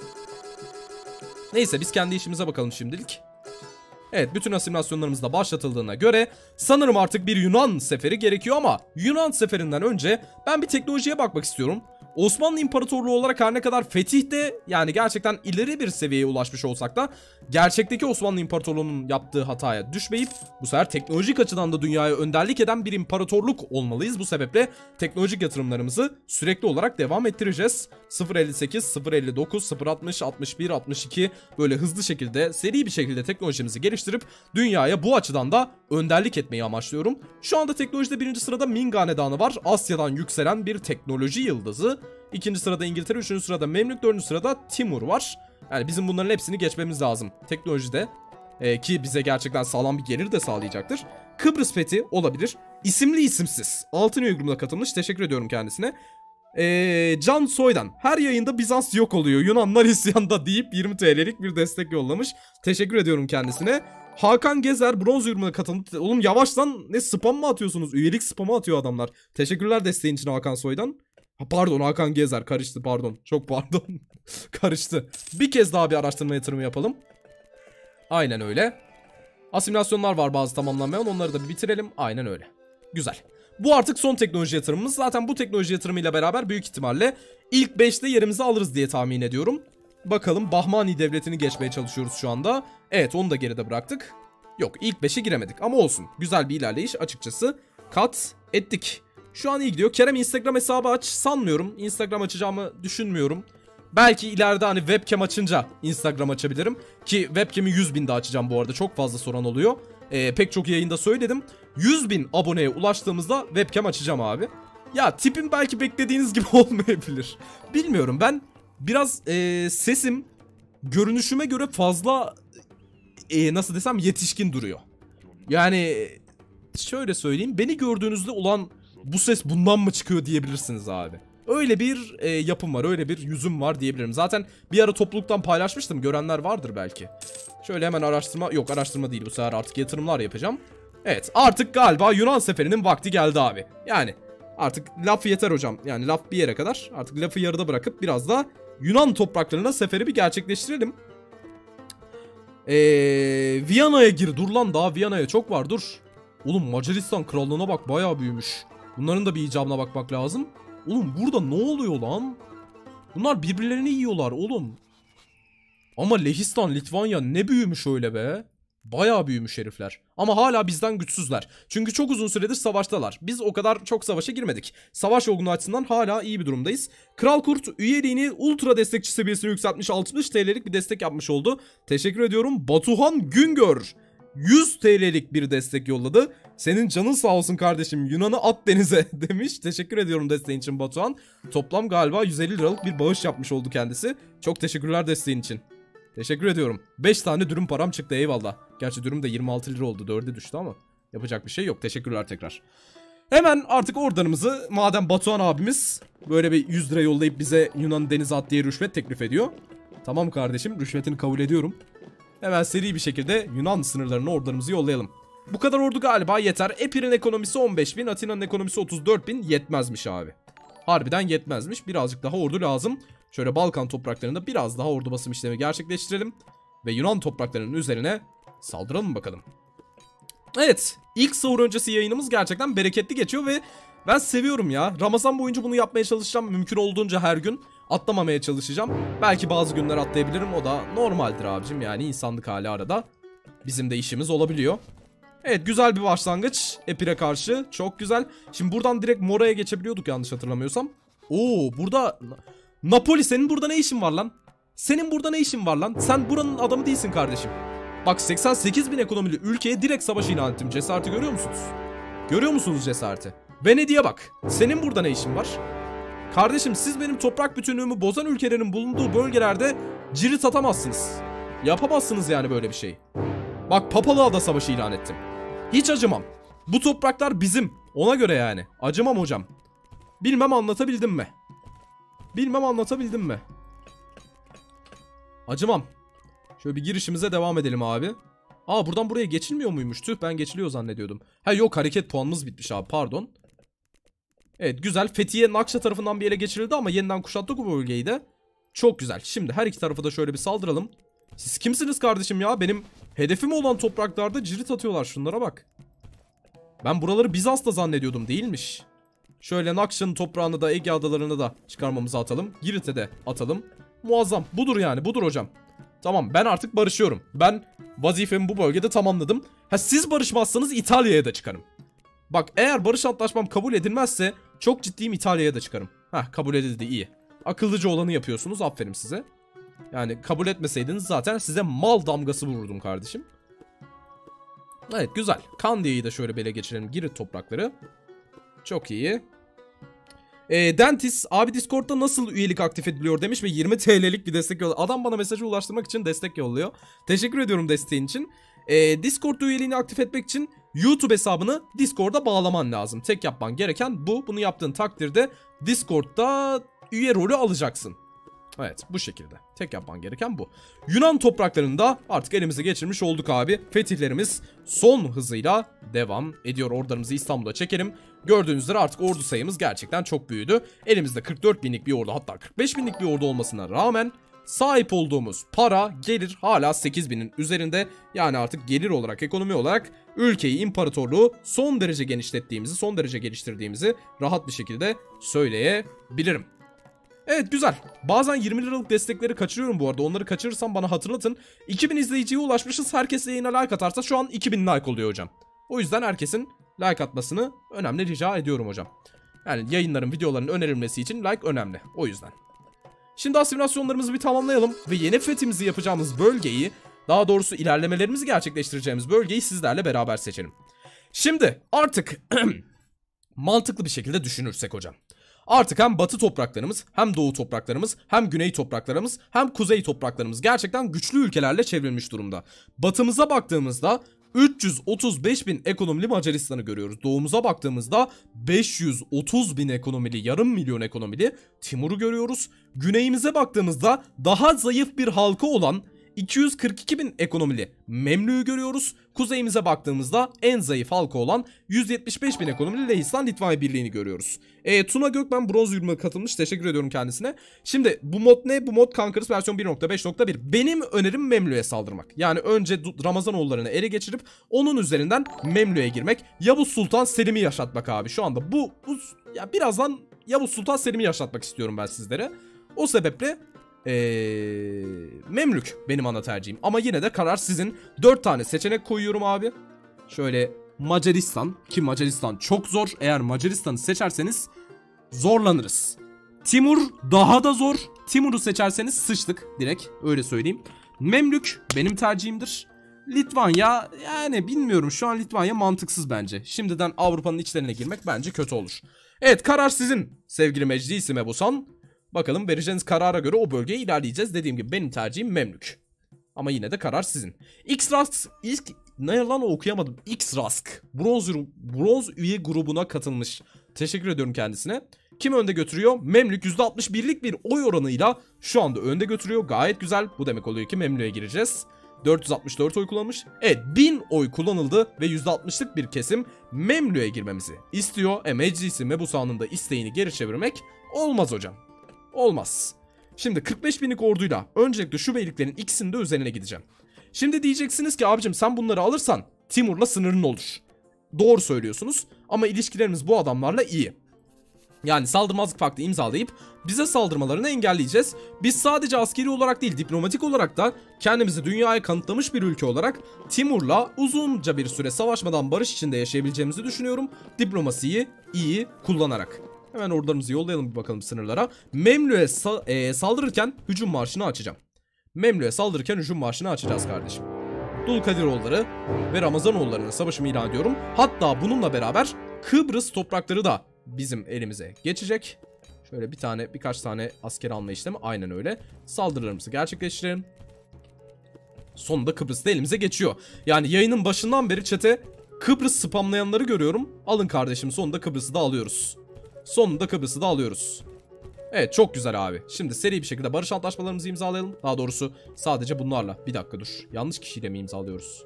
Neyse, biz kendi işimize bakalım şimdilik. Evet, bütün asimilasyonlarımız da başlatıldığına göre sanırım artık bir Yunan seferi gerekiyor ama Yunan seferinden önce ben bir teknolojiye bakmak istiyorum. Osmanlı İmparatorluğu olarak her ne kadar fetihte, yani gerçekten ileri bir seviyeye ulaşmış olsak da gerçekteki Osmanlı İmparatorluğu'nun yaptığı hataya düşmeyip bu sefer teknolojik açıdan da dünyaya önderlik eden bir imparatorluk olmalıyız. Bu sebeple teknolojik yatırımlarımızı sürekli olarak devam ettireceğiz. 0.58, 0.59, 0.60, 61, 62 böyle hızlı şekilde, seri bir şekilde teknolojimizi geliştirip dünyaya bu açıdan da önderlik etmeyi amaçlıyorum. Şu anda teknolojide birinci sırada Ming Hanedanı var. Asya'dan yükselen bir teknoloji yıldızı. İkinci sırada İngiltere, üçüncü sırada Memlük, dördüncü sırada Timur var. Yani bizim bunların hepsini geçmemiz lazım teknolojide. Ki bize gerçekten sağlam bir gelir de sağlayacaktır. Kıbrıs fethi olabilir. İsimli isimsiz. Altın yorumuna katılmış. Teşekkür ediyorum kendisine. Can Soydan. Her yayında Bizans yok oluyor, Yunanlar isyanda deyip 20 TL'lik bir destek yollamış. Teşekkür ediyorum kendisine. Hakan Gezer bronz yorumuna katıldı. Oğlum yavaş lan, ne spam mı atıyorsunuz? Üyelik spamı atıyor adamlar. Teşekkürler desteğin için Hakan Soydan. Ha, pardon, Hakan Gezer karıştı, pardon. Çok pardon. Karıştı. Bir kez daha bir araştırma yatırımı yapalım. Aynen öyle. Asimilasyonlar var bazı tamamlanmayan, onları da bir bitirelim. Aynen öyle. Güzel. Bu artık son teknoloji yatırımımız. Zaten bu teknoloji yatırımıyla beraber büyük ihtimalle ilk 5'te yerimizi alırız diye tahmin ediyorum. Bakalım, Bahmani devletini geçmeye çalışıyoruz şu anda. Evet, onu da geride bıraktık. Yok, ilk 5'e giremedik ama olsun. Güzel bir ilerleyiş açıkçası kat ettik. Şu an iyi gidiyor. Kerem Instagram hesabı aç. Sanmıyorum. Instagram açacağımı düşünmüyorum. Belki ileride hani webcam açınca Instagram açabilirim. Ki webcam'i 100.000'de açacağım bu arada. Çok fazla soran oluyor. Pek çok yayında söyledim. 100.000 aboneye ulaştığımızda webcam açacağım abi. Ya tipim belki beklediğiniz gibi olmayabilir. Bilmiyorum, ben biraz sesim görünüşüme göre fazla nasıl desem yetişkin duruyor. Yani şöyle söyleyeyim, beni gördüğünüzde ulan bu ses bundan mı çıkıyor diyebilirsiniz abi. Öyle bir yapım var, öyle bir yüzüm var diyebilirim. Zaten bir ara topluluktan paylaşmıştım, görenler vardır belki. Şöyle hemen araştırma, yok araştırma değil bu sefer, artık yatırımlar yapacağım. Evet, artık galiba Yunan seferinin vakti geldi abi. Yani artık laf yeter hocam, yani laf bir yere kadar, artık lafı yarıda bırakıp biraz da Yunan topraklarına seferi bir gerçekleştirelim. Viyana'ya gir, dur lan, daha Viyana'ya çok var, dur. Oğlum Macaristan krallığına bak, bayağı büyümüş. Bunların da bir icabına bakmak lazım. Oğlum burada ne oluyor lan? Bunlar birbirlerini yiyorlar oğlum. Ama Lehistan, Litvanya ne büyümüş öyle be. Bayağı büyümüş herifler. Ama hala bizden güçsüzler. Çünkü çok uzun süredir savaştalar. Biz o kadar çok savaşa girmedik. Savaş olgunluğu açısından hala iyi bir durumdayız. Kral Kurt üyeliğini ultra destekçi seviyesine yükseltmiş. 60 TL'lik bir destek yapmış oldu. Teşekkür ediyorum. Batuhan Güngör 100 TL'lik bir destek yolladı. Senin canın sağ olsun kardeşim. Yunan'ı at denize demiş. Teşekkür ediyorum desteğin için Batuhan. Toplam galiba 150 liralık bir bağış yapmış oldu kendisi. Çok teşekkürler desteğin için. Teşekkür ediyorum. 5 tane dürüm param çıktı, eyvallah. Gerçi dürüm de 26 lira oldu. 4'e düştü ama yapacak bir şey yok. Teşekkürler tekrar. Hemen artık ordanımızı, madem Batuhan abimiz böyle bir 100 lira yollayıp bize Yunan denize at diye rüşvet teklif ediyor. Tamam kardeşim, rüşvetini kabul ediyorum. Hemen seri bir şekilde Yunan sınırlarına ordularımızı yollayalım. Bu kadar ordu galiba yeter. Epir'in ekonomisi 15.000, Atina'nın ekonomisi 34.000. Yetmezmiş abi. Harbiden yetmezmiş. Birazcık daha ordu lazım. Şöyle Balkan topraklarında biraz daha ordu basım işlemi gerçekleştirelim. Ve Yunan topraklarının üzerine saldıralım bakalım. Evet, ilk sahur öncesi yayınımız gerçekten bereketli geçiyor ve ben seviyorum ya. Ramazan boyunca bunu yapmaya çalışacağım. Mümkün olduğunca her gün atlamamaya çalışacağım. Belki bazı günler atlayabilirim, o da normaldir abicim. Yani insanlık hali arada. Bizim de işimiz olabiliyor. Evet, güzel bir başlangıç Epir'e karşı. Çok güzel. Şimdi buradan direkt Mora'ya geçebiliyorduk yanlış hatırlamıyorsam. Oo, burada Napoli, senin burada ne işin var lan? Senin burada ne işin var lan? Sen buranın adamı değilsin kardeşim. Bak, 88.000 ekonomili ülkeye direkt savaş ilan ettim. Cesareti görüyor musunuz? Görüyor musunuz cesareti? Venedik'e bak. Senin burada ne işin var? Kardeşim, siz benim toprak bütünlüğümü bozan ülkelerin bulunduğu bölgelerde cirit atamazsınız. Yapamazsınız yani böyle bir şey. Bak, Papalığa da savaşı ilan ettim. Hiç acımam. Bu topraklar bizim. Ona göre yani. Acımam hocam. Bilmem anlatabildim mi? Bilmem anlatabildim mi? Acımam. Şöyle bir girişimize devam edelim abi. Aa, buradan buraya geçilmiyor muymuş? Tüh, ben geçiliyor zannediyordum. Ha yok, hareket puanımız bitmiş abi, pardon. Evet, güzel. Fethiye Nakşa tarafından bir yere geçirildi ama yeniden kuşattık bu bölgeyi de. Çok güzel. Şimdi her iki tarafı da şöyle bir saldıralım. Siz kimsiniz kardeşim ya? Benim hedefim olan topraklarda cirit atıyorlar, şunlara bak. Ben buraları Bizans'ta zannediyordum, değilmiş. Şöyle Nakşa'nın toprağını da Ege adalarını da çıkarmamızı atalım. Girit'e de atalım. Muazzam. Budur yani, budur hocam. Tamam, ben artık barışıyorum. Ben vazifemi bu bölgede tamamladım. Ha, siz barışmazsanız İtalya'ya da çıkarım. Bak, eğer barış antlaşmam kabul edilmezse çok ciddiyim, İtalya'ya da çıkarım. Heh, kabul edildi, iyi. Akıllıca olanı yapıyorsunuz, aferin size. Yani kabul etmeseydiniz zaten size mal damgası vururdum kardeşim. Evet, güzel. Kandia'yı da şöyle bele geçirelim. Girit toprakları. Çok iyi. Dentis abi Discord'da nasıl üyelik aktif ediliyor demiş ve 20 TL'lik bir destek yolluyor. Adam bana mesajı ulaştırmak için destek yolluyor. Teşekkür ediyorum desteğin için. Discord'da üyeliğini aktif etmek için YouTube hesabını Discord'a bağlaman lazım. Tek yapman gereken bu. Bunu yaptığın takdirde Discord'da üye rolü alacaksın. Evet, bu şekilde. Tek yapman gereken bu. Yunan topraklarında artık elimize geçirmiş olduk abi. Fetihlerimiz son hızıyla devam ediyor. Ordularımızı İstanbul'a çekelim. Gördüğünüz üzere artık ordu sayımız gerçekten çok büyüdü. Elimizde 44 binlik bir ordu, hatta 45 binlik bir ordu olmasına rağmen sahip olduğumuz para, gelir hala 8 binin üzerinde. Yani artık gelir olarak, ekonomi olarak ülkeyi, imparatorluğu son derece genişlettiğimizi, son derece geliştirdiğimizi rahat bir şekilde söyleyebilirim. Evet, güzel. Bazen 20 liralık destekleri kaçırıyorum bu arada. Onları kaçırırsam bana hatırlatın. 2000 izleyiciye ulaşmışız. Herkes yayına like atarsa şu an 2000 like oluyor hocam. O yüzden herkesin like atmasını önemli rica ediyorum hocam. Yani yayınların, videoların önerilmesi için like önemli. O yüzden. Şimdi asimilasyonlarımızı bir tamamlayalım. Ve yeni fethimizi yapacağımız bölgeyi, daha doğrusu ilerlemelerimizi gerçekleştireceğimiz bölgeyi sizlerle beraber seçelim. Şimdi artık mantıklı bir şekilde düşünürsek hocam. Artık hem batı topraklarımız, hem doğu topraklarımız, hem güney topraklarımız, hem kuzey topraklarımız gerçekten güçlü ülkelerle çevrilmiş durumda. Batımıza baktığımızda 335 bin ekonomili Macaristan'ı görüyoruz. Doğumuza baktığımızda 530 bin ekonomili, yarım milyon ekonomili Timur'u görüyoruz. Güneyimize baktığımızda daha zayıf bir halkı olan 242 bin ekonomili Memlük'ü görüyoruz. Kuzeyimize baktığımızda en zayıf halkı olan 175 bin ekonomili Lehistan-Litvanya Birliği'ni görüyoruz. Tuna Gökmen bronz yürüme katılmış. Teşekkür ediyorum kendisine. Şimdi bu mod ne? Bu mod Conquerors versiyon 1.5.1. Benim önerim Memlük'e saldırmak. Yani önce Ramazanoğullarını ele geçirip onun üzerinden Memlük'e girmek. Yavuz Sultan Selim'i yaşatmak abi. Şu anda ya birazdan Yavuz Sultan Selim'i yaşatmak istiyorum ben sizlere. O sebeple Memlük benim ana tercihim. Ama yine de karar sizin. 4 tane seçenek koyuyorum abi. Şöyle Macaristan, ki Macaristan çok zor. Eğer Macaristan'ı seçerseniz zorlanırız. Timur daha da zor. Timur'u seçerseniz sıçtık direkt, öyle söyleyeyim. Memlük benim tercihimdir. Litvanya, yani bilmiyorum, şu an Litvanya mantıksız bence. Şimdiden Avrupa'nın içlerine girmek bence kötü olur. Evet, karar sizin sevgili Meclisi Mebusan. Bakalım vereceğiniz karara göre o bölgeye ilerleyeceğiz. Dediğim gibi benim tercihim Memlük. Ama yine de karar sizin. X-Rask, ne lan okuyamadım. X-Rask bronz üye grubuna katılmış. Teşekkür ediyorum kendisine. Kim önde götürüyor? Memlük %61'lik bir oy oranıyla şu anda önde götürüyor. Gayet güzel. Bu demek oluyor ki Memlük'e gireceğiz. 464 oy kullanmış. Evet, 1000 oy kullanıldı ve %60'lık bir kesim Memlük'e girmemizi istiyor. Meclisi Mebusan'ın da isteğini geri çevirmek olmaz hocam. Olmaz. Şimdi 45 binlik orduyla öncelikle şu beyliklerin ikisinin de üzerine gideceğim. Şimdi diyeceksiniz ki abicim sen bunları alırsan Timur'la sınırın olur. Doğru söylüyorsunuz ama ilişkilerimiz bu adamlarla iyi. Yani saldırmazlık paktı imzalayıp bize saldırmalarını engelleyeceğiz. Biz sadece askeri olarak değil, diplomatik olarak da kendimizi dünyaya kanıtlamış bir ülke olarak Timur'la uzunca bir süre savaşmadan barış içinde yaşayabileceğimizi düşünüyorum. Diplomasiyi iyi kullanarak. Hemen ordularımızı yollayalım bir bakalım sınırlara. Memlük'e saldırırken hücum marşını açacağım. Memlük'e saldırırken hücum marşını açacağız kardeşim. Dulkadiroğulları ve Ramazanoğulları'nın savaşımı ilan ediyorum. Hatta bununla beraber Kıbrıs toprakları da bizim elimize geçecek. Şöyle birkaç tane asker alma işlemi, aynen öyle. Saldırılarımızı gerçekleştirelim. Sonunda Kıbrıs da elimize geçiyor. Yani yayının başından beri chat'e Kıbrıs spamlayanları görüyorum. Alın kardeşim, sonunda Kıbrıs'ı da alıyoruz. Sonunda Kıbrıs'ı da alıyoruz. Evet, çok güzel abi. Şimdi seri bir şekilde barış antlaşmalarımızı imzalayalım. Daha doğrusu sadece bunlarla. Bir dakika dur. Yanlış kişiyle mi imzalıyoruz?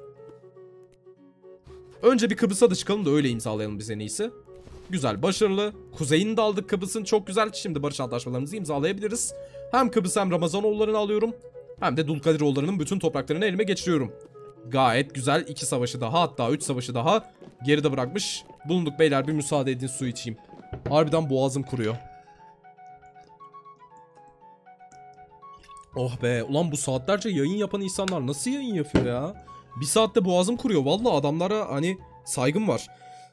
Önce bir Kıbrıs'a da çıkalım da öyle imzalayalım biz en iyisi. Güzel, başarılı. Kuzeyini de aldık Kıbrıs'ın, çok güzel. Şimdi barış antlaşmalarımızı imzalayabiliriz. Hem Kıbrıs hem Ramazanoğulları'nı alıyorum. Hem de Dulkadiroğulları'nın bütün topraklarını elime geçiriyorum. Gayet güzel. 2 savaşı daha, hatta 3 savaşı daha geride bırakmış bulunduk beyler. Bir müsaade edin, su içeyim. Harbiden boğazım kuruyor. Oh be, ulan bu saatlerce yayın yapan insanlar nasıl yayın yapıyor ya? Bir saatte boğazım kuruyor. Vallahi adamlara hani saygım var.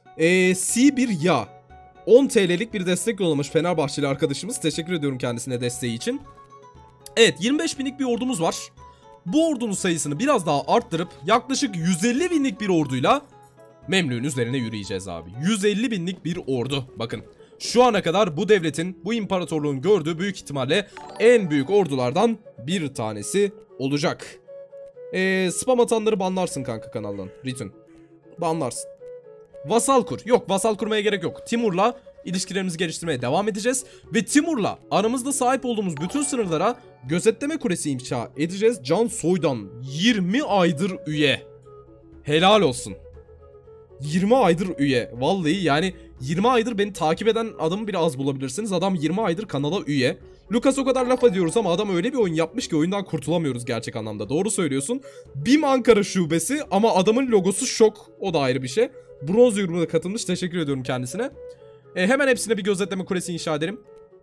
C1 ya 10 TL'lik bir destek yollamış Fenerbahçeli arkadaşımız. Teşekkür ediyorum kendisine desteği için. Evet, 25 binlik bir ordumuz var. Bu ordunun sayısını biraz daha arttırıp yaklaşık 150 binlik bir orduyla Memlük'ün üzerine yürüyeceğiz abi. 150 binlik bir ordu. Bakın, şu ana kadar bu devletin, bu imparatorluğun gördüğü büyük ihtimalle en büyük ordulardan bir tanesi olacak. Spam atanları banlarsın kanka kanaldan. Return. Banlarsın. Vasal kur. Yok, vasal kurmaya gerek yok. Timur'la ilişkilerimizi geliştirmeye devam edeceğiz. Ve Timur'la aramızda sahip olduğumuz bütün sınırlara gözetleme kulesi inşa edeceğiz. Can Soydan 20 aydır üye. Helal olsun. 20 aydır üye. Vallahi yani 20 aydır beni takip eden adamı bile az bulabilirsiniz. Adam 20 aydır kanala üye. Lucas o kadar laf ediyoruz ama adam öyle bir oyun yapmış ki oyundan kurtulamıyoruz gerçek anlamda. Doğru söylüyorsun. BİM Ankara şubesi ama adamın logosu şok. O da ayrı bir şey. Bronz yorumuna katılmış. Teşekkür ediyorum kendisine. Hemen hepsine bir gözetleme kulesi inşa edelim.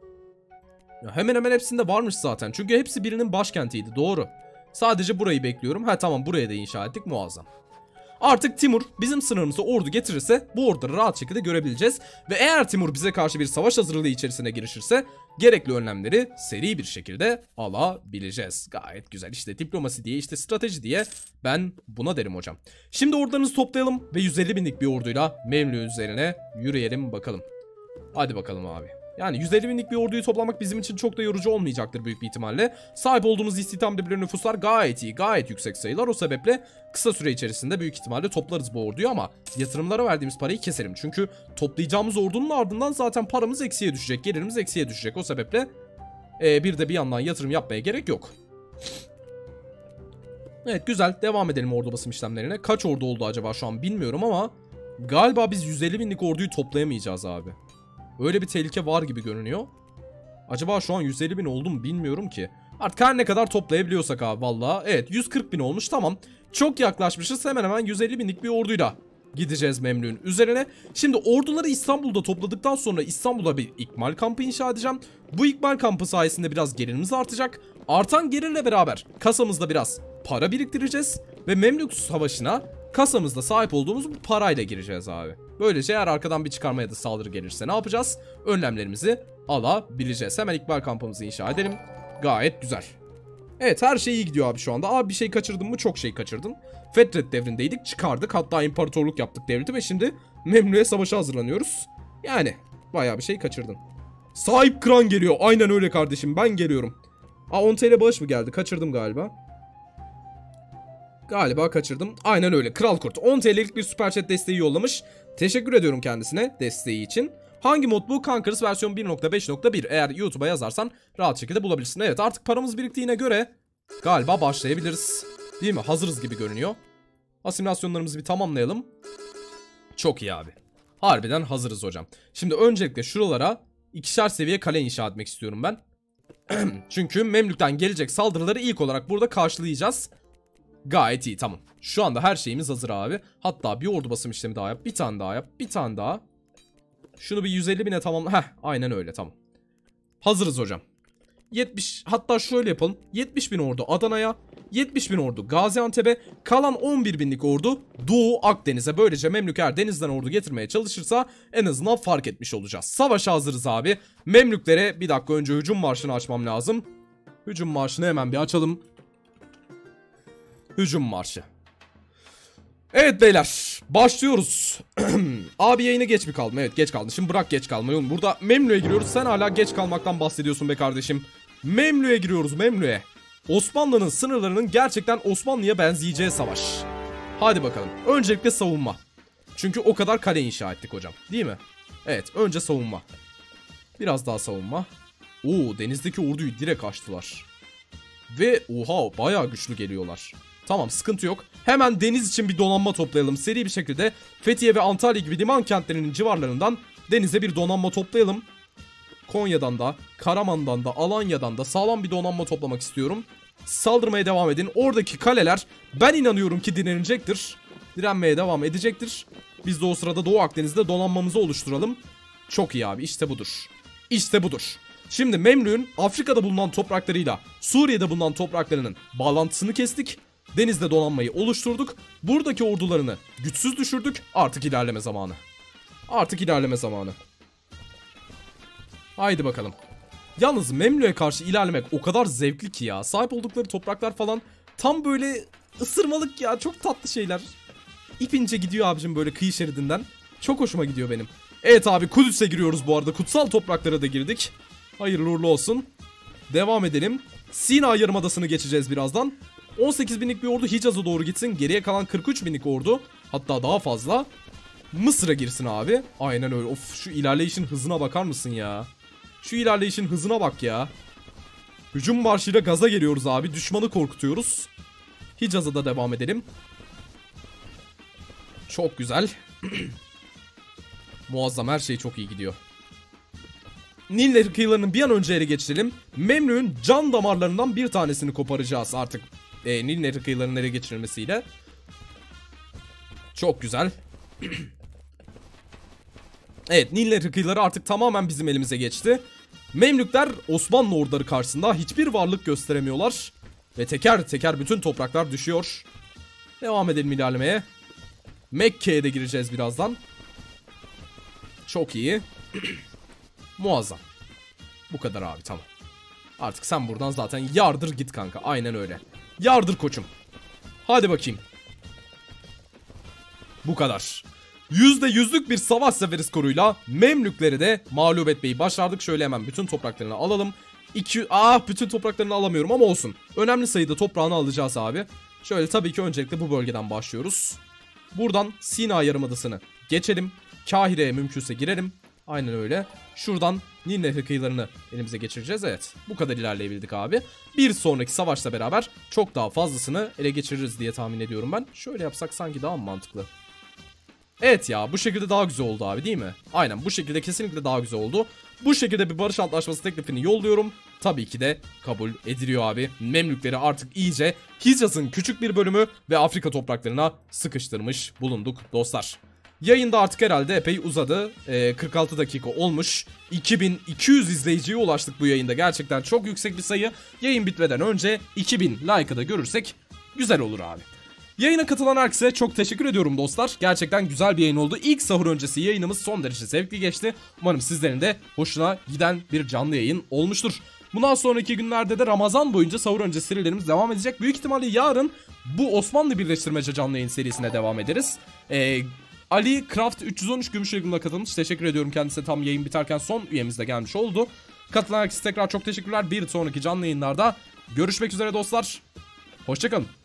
Ya hemen hepsinde varmış zaten. Çünkü hepsi birinin başkentiydi. Doğru. Sadece burayı bekliyorum. Ha tamam, buraya da inşa ettik. Muazzam. Artık Timur bizim sınırımıza ordu getirirse bu orduları rahat şekilde görebileceğiz. Ve eğer Timur bize karşı bir savaş hazırlığı içerisine girişirse gerekli önlemleri seri bir şekilde alabileceğiz. Gayet güzel. İşte diplomasi diye, işte strateji diye ben buna derim hocam. Şimdi ordularınızı toplayalım ve 150 binlik bir orduyla Memlük üzerine yürüyelim bakalım. Hadi bakalım abi. Yani 150 binlik bir orduyu toplamak bizim için çok da yorucu olmayacaktır büyük bir ihtimalle. Sahip olduğumuz istihdam devirli nüfuslar gayet iyi, gayet yüksek sayılar. O sebeple kısa süre içerisinde büyük ihtimalle toplarız bu orduyu ama yatırımlara verdiğimiz parayı keselim. Çünkü toplayacağımız ordunun ardından zaten paramız eksiye düşecek, gelirimiz eksiye düşecek. O sebeple bir yandan yatırım yapmaya gerek yok. Evet, güzel, devam edelim ordu basım işlemlerine. Kaç ordu oldu acaba şu an bilmiyorum ama galiba biz 150 binlik orduyu toplayamayacağız abi. Öyle bir tehlike var gibi görünüyor. Acaba şu an 150 bin oldu mu bilmiyorum ki. Artık her ne kadar toplayabiliyorsak abi valla. Evet, 140 bin olmuş, tamam. Çok yaklaşmışız, hemen 150 binlik bir orduyla gideceğiz Memlük'ün üzerine. Şimdi orduları İstanbul'da topladıktan sonra İstanbul'a bir ikmal kampı inşa edeceğim. Bu ikmal kampı sayesinde biraz gelirimiz artacak. Artan gelirle beraber kasamızda biraz para biriktireceğiz. Ve Memlük Savaşı'na kasamızda sahip olduğumuz bu parayla gireceğiz abi. Böylece eğer arkadan bir çıkarma ya da saldırı gelirse ne yapacağız? Önlemlerimizi alabileceğiz. Hemen ikmal kampımızı inşa edelim. Gayet güzel. Evet, her şey iyi gidiyor abi şu anda. Abi bir şey kaçırdın mı? Çok şey kaçırdın. Fetret devrindeydik, çıkardık. Hatta imparatorluk yaptık devleti ve şimdi Memlük'e savaşa hazırlanıyoruz. Yani bayağı bir şey kaçırdın. Sahip kıran geliyor. Aynen öyle kardeşim, ben geliyorum. 10 TL bağış mı geldi? Kaçırdım galiba. Galiba kaçırdım. Aynen öyle. Kral Kurt 10 TL'lik bir süper chat desteği yollamış. Teşekkür ediyorum kendisine desteği için. Hangi mod bu? Conquerors versiyon 1.5.1. Eğer YouTube'a yazarsan rahat şekilde bulabilirsin. Evet, artık paramız biriktiğine göre galiba başlayabiliriz. Değil mi? Hazırız gibi görünüyor. Asimilasyonlarımızı bir tamamlayalım. Çok iyi abi. Harbiden hazırız hocam. Şimdi öncelikle şuralara 2'şer seviye kale inşa etmek istiyorum ben. Çünkü Memlük'ten gelecek saldırıları ilk olarak burada karşılayacağız. Gayet iyi, tamam. Şu anda her şeyimiz hazır abi. Hatta bir ordu basım işlemi daha yap. Bir tane daha yap. Bir tane daha. Şunu bir 150 bine tamamla. Heh, aynen öyle, tamam. Hazırız hocam. 70, hatta şöyle yapalım. 70 bin ordu Adana'ya. 70 bin ordu Gaziantep'e. Kalan 11 binlik ordu Doğu Akdeniz'e. Böylece Memlük eğer denizden ordu getirmeye çalışırsa en azından fark etmiş olacağız. Savaşa hazırız abi. Memlüklere bir dakika önce hücum marşını açmam lazım. Hücum marşını hemen bir açalım. Hücum marşı. Evet beyler, başlıyoruz. Abi yayına geç mi kaldım? Evet, geç kaldım. Şimdi bırak geç kalmayı oğlum. Burada Memlük'e giriyoruz. Sen hala geç kalmaktan bahsediyorsun be kardeşim. Memlük'e giriyoruz, Memlük'e. Osmanlı'nın sınırlarının gerçekten Osmanlı'ya benzeyeceği savaş. Hadi bakalım. Öncelikle savunma. Çünkü o kadar kale inşa ettik hocam. Değil mi? Evet, önce savunma. Biraz daha savunma. Oo, denizdeki orduyu direkt açtılar. Ve oha, bayağı güçlü geliyorlar. Tamam, sıkıntı yok. Hemen deniz için bir donanma toplayalım. Seri bir şekilde Fethiye ve Antalya gibi liman kentlerinin civarlarından denize bir donanma toplayalım. Konya'dan da, Karaman'dan da, Alanya'dan da sağlam bir donanma toplamak istiyorum. Saldırmaya devam edin. Oradaki kaleler ben inanıyorum ki direnecektir. Direnmeye devam edecektir. Biz de o sırada Doğu Akdeniz'de donanmamızı oluşturalım. Çok iyi abi, işte budur. İşte budur. Şimdi Memlük'ün Afrika'da bulunan topraklarıyla Suriye'de bulunan topraklarının bağlantısını kestik. Denizde donanmayı oluşturduk. Buradaki ordularını güçsüz düşürdük. Artık ilerleme zamanı. Artık ilerleme zamanı. Haydi bakalım. Yalnız Memlük'e karşı ilerlemek o kadar zevkli ki ya. Sahip oldukları topraklar falan tam böyle ısırmalık ya. Çok tatlı şeyler. İpince gidiyor abicim böyle kıyı şeridinden. Çok hoşuma gidiyor benim. Evet abi, Kudüs'e giriyoruz bu arada. Kutsal topraklara da girdik. Hayırlı uğurlu olsun. Devam edelim. Sina Yarımadası'nı geçeceğiz birazdan. 18 binlik bir ordu Hicaz'a doğru gitsin. Geriye kalan 43 binlik ordu, hatta daha fazla, Mısır'a girsin abi. Aynen öyle. Of, şu ilerleyişin hızına bakar mısın ya? Şu ilerleyişin hızına bak ya. Hücum marşıyla gaza geliyoruz abi. Düşmanı korkutuyoruz. Hicaz'a da devam edelim. Çok güzel. Muazzam, her şey çok iyi gidiyor. Nil Nehri kıyılarının bir an önce ele geçirelim. Memlük'ün can damarlarından bir tanesini koparacağız artık. Nil Nehri kıyılarının ele geçirilmesiyle. Çok güzel. Evet, Nil Nehri kıyıları artık tamamen bizim elimize geçti. Memlükler Osmanlı orduları karşısında hiçbir varlık gösteremiyorlar. Ve teker teker bütün topraklar düşüyor. Devam edelim ilerlemeye. Mekke'ye de gireceğiz birazdan. Çok iyi. Muazzam. Bu kadar abi, tamam. Artık sen buradan zaten yardır git kanka. Aynen öyle. Yardır koçum. Hadi bakayım. Bu kadar. %100'lük bir savaş zaferi skoruyla Memlükleri de mağlup etmeyi başardık. Şöyle hemen bütün topraklarını alalım. Bütün topraklarını alamıyorum ama olsun. Önemli sayıda toprağını alacağız abi. Şöyle tabii ki öncelikle bu bölgeden başlıyoruz. Buradan Sina Yarımadası'nı geçelim. Kahire'ye mümkünse girelim. Aynen öyle. Şuradan Nil Nehri kıyılarını elimize geçireceğiz. Evet, bu kadar ilerleyebildik abi. Bir sonraki savaşla beraber çok daha fazlasını ele geçiririz diye tahmin ediyorum ben. Şöyle yapsak sanki daha mı mantıklı? Evet ya, bu şekilde daha güzel oldu abi, değil mi? Aynen, bu şekilde kesinlikle daha güzel oldu. Bu şekilde bir barış antlaşması teklifini yolluyorum. Tabii ki de kabul ediliyor abi. Memlükleri artık iyice Hicaz'ın küçük bir bölümü ve Afrika topraklarına sıkıştırmış bulunduk dostlar. Yayında artık herhalde epey uzadı. 46 dakika olmuş. 2200 izleyiciye ulaştık bu yayında. Gerçekten çok yüksek bir sayı. Yayın bitmeden önce 2000 like'ı da görürsek güzel olur abi. Yayına katılan herkese çok teşekkür ediyorum dostlar. Gerçekten güzel bir yayın oldu. İlk sahur öncesi yayınımız son derece zevkli geçti. Umarım sizlerin de hoşuna giden bir canlı yayın olmuştur. Bundan sonraki günlerde de Ramazan boyunca sahur öncesi serilerimiz devam edecek. Büyük ihtimalle yarın bu Osmanlı Birleştirmece canlı yayın serisine devam ederiz. Ali Craft 313 gümüş yayınına katılmış. Teşekkür ediyorum kendisine, tam yayın biterken son üyemiz de gelmiş oldu. Katılan herkese tekrar çok teşekkürler. Bir sonraki canlı yayınlarda görüşmek üzere dostlar. Hoşçakalın.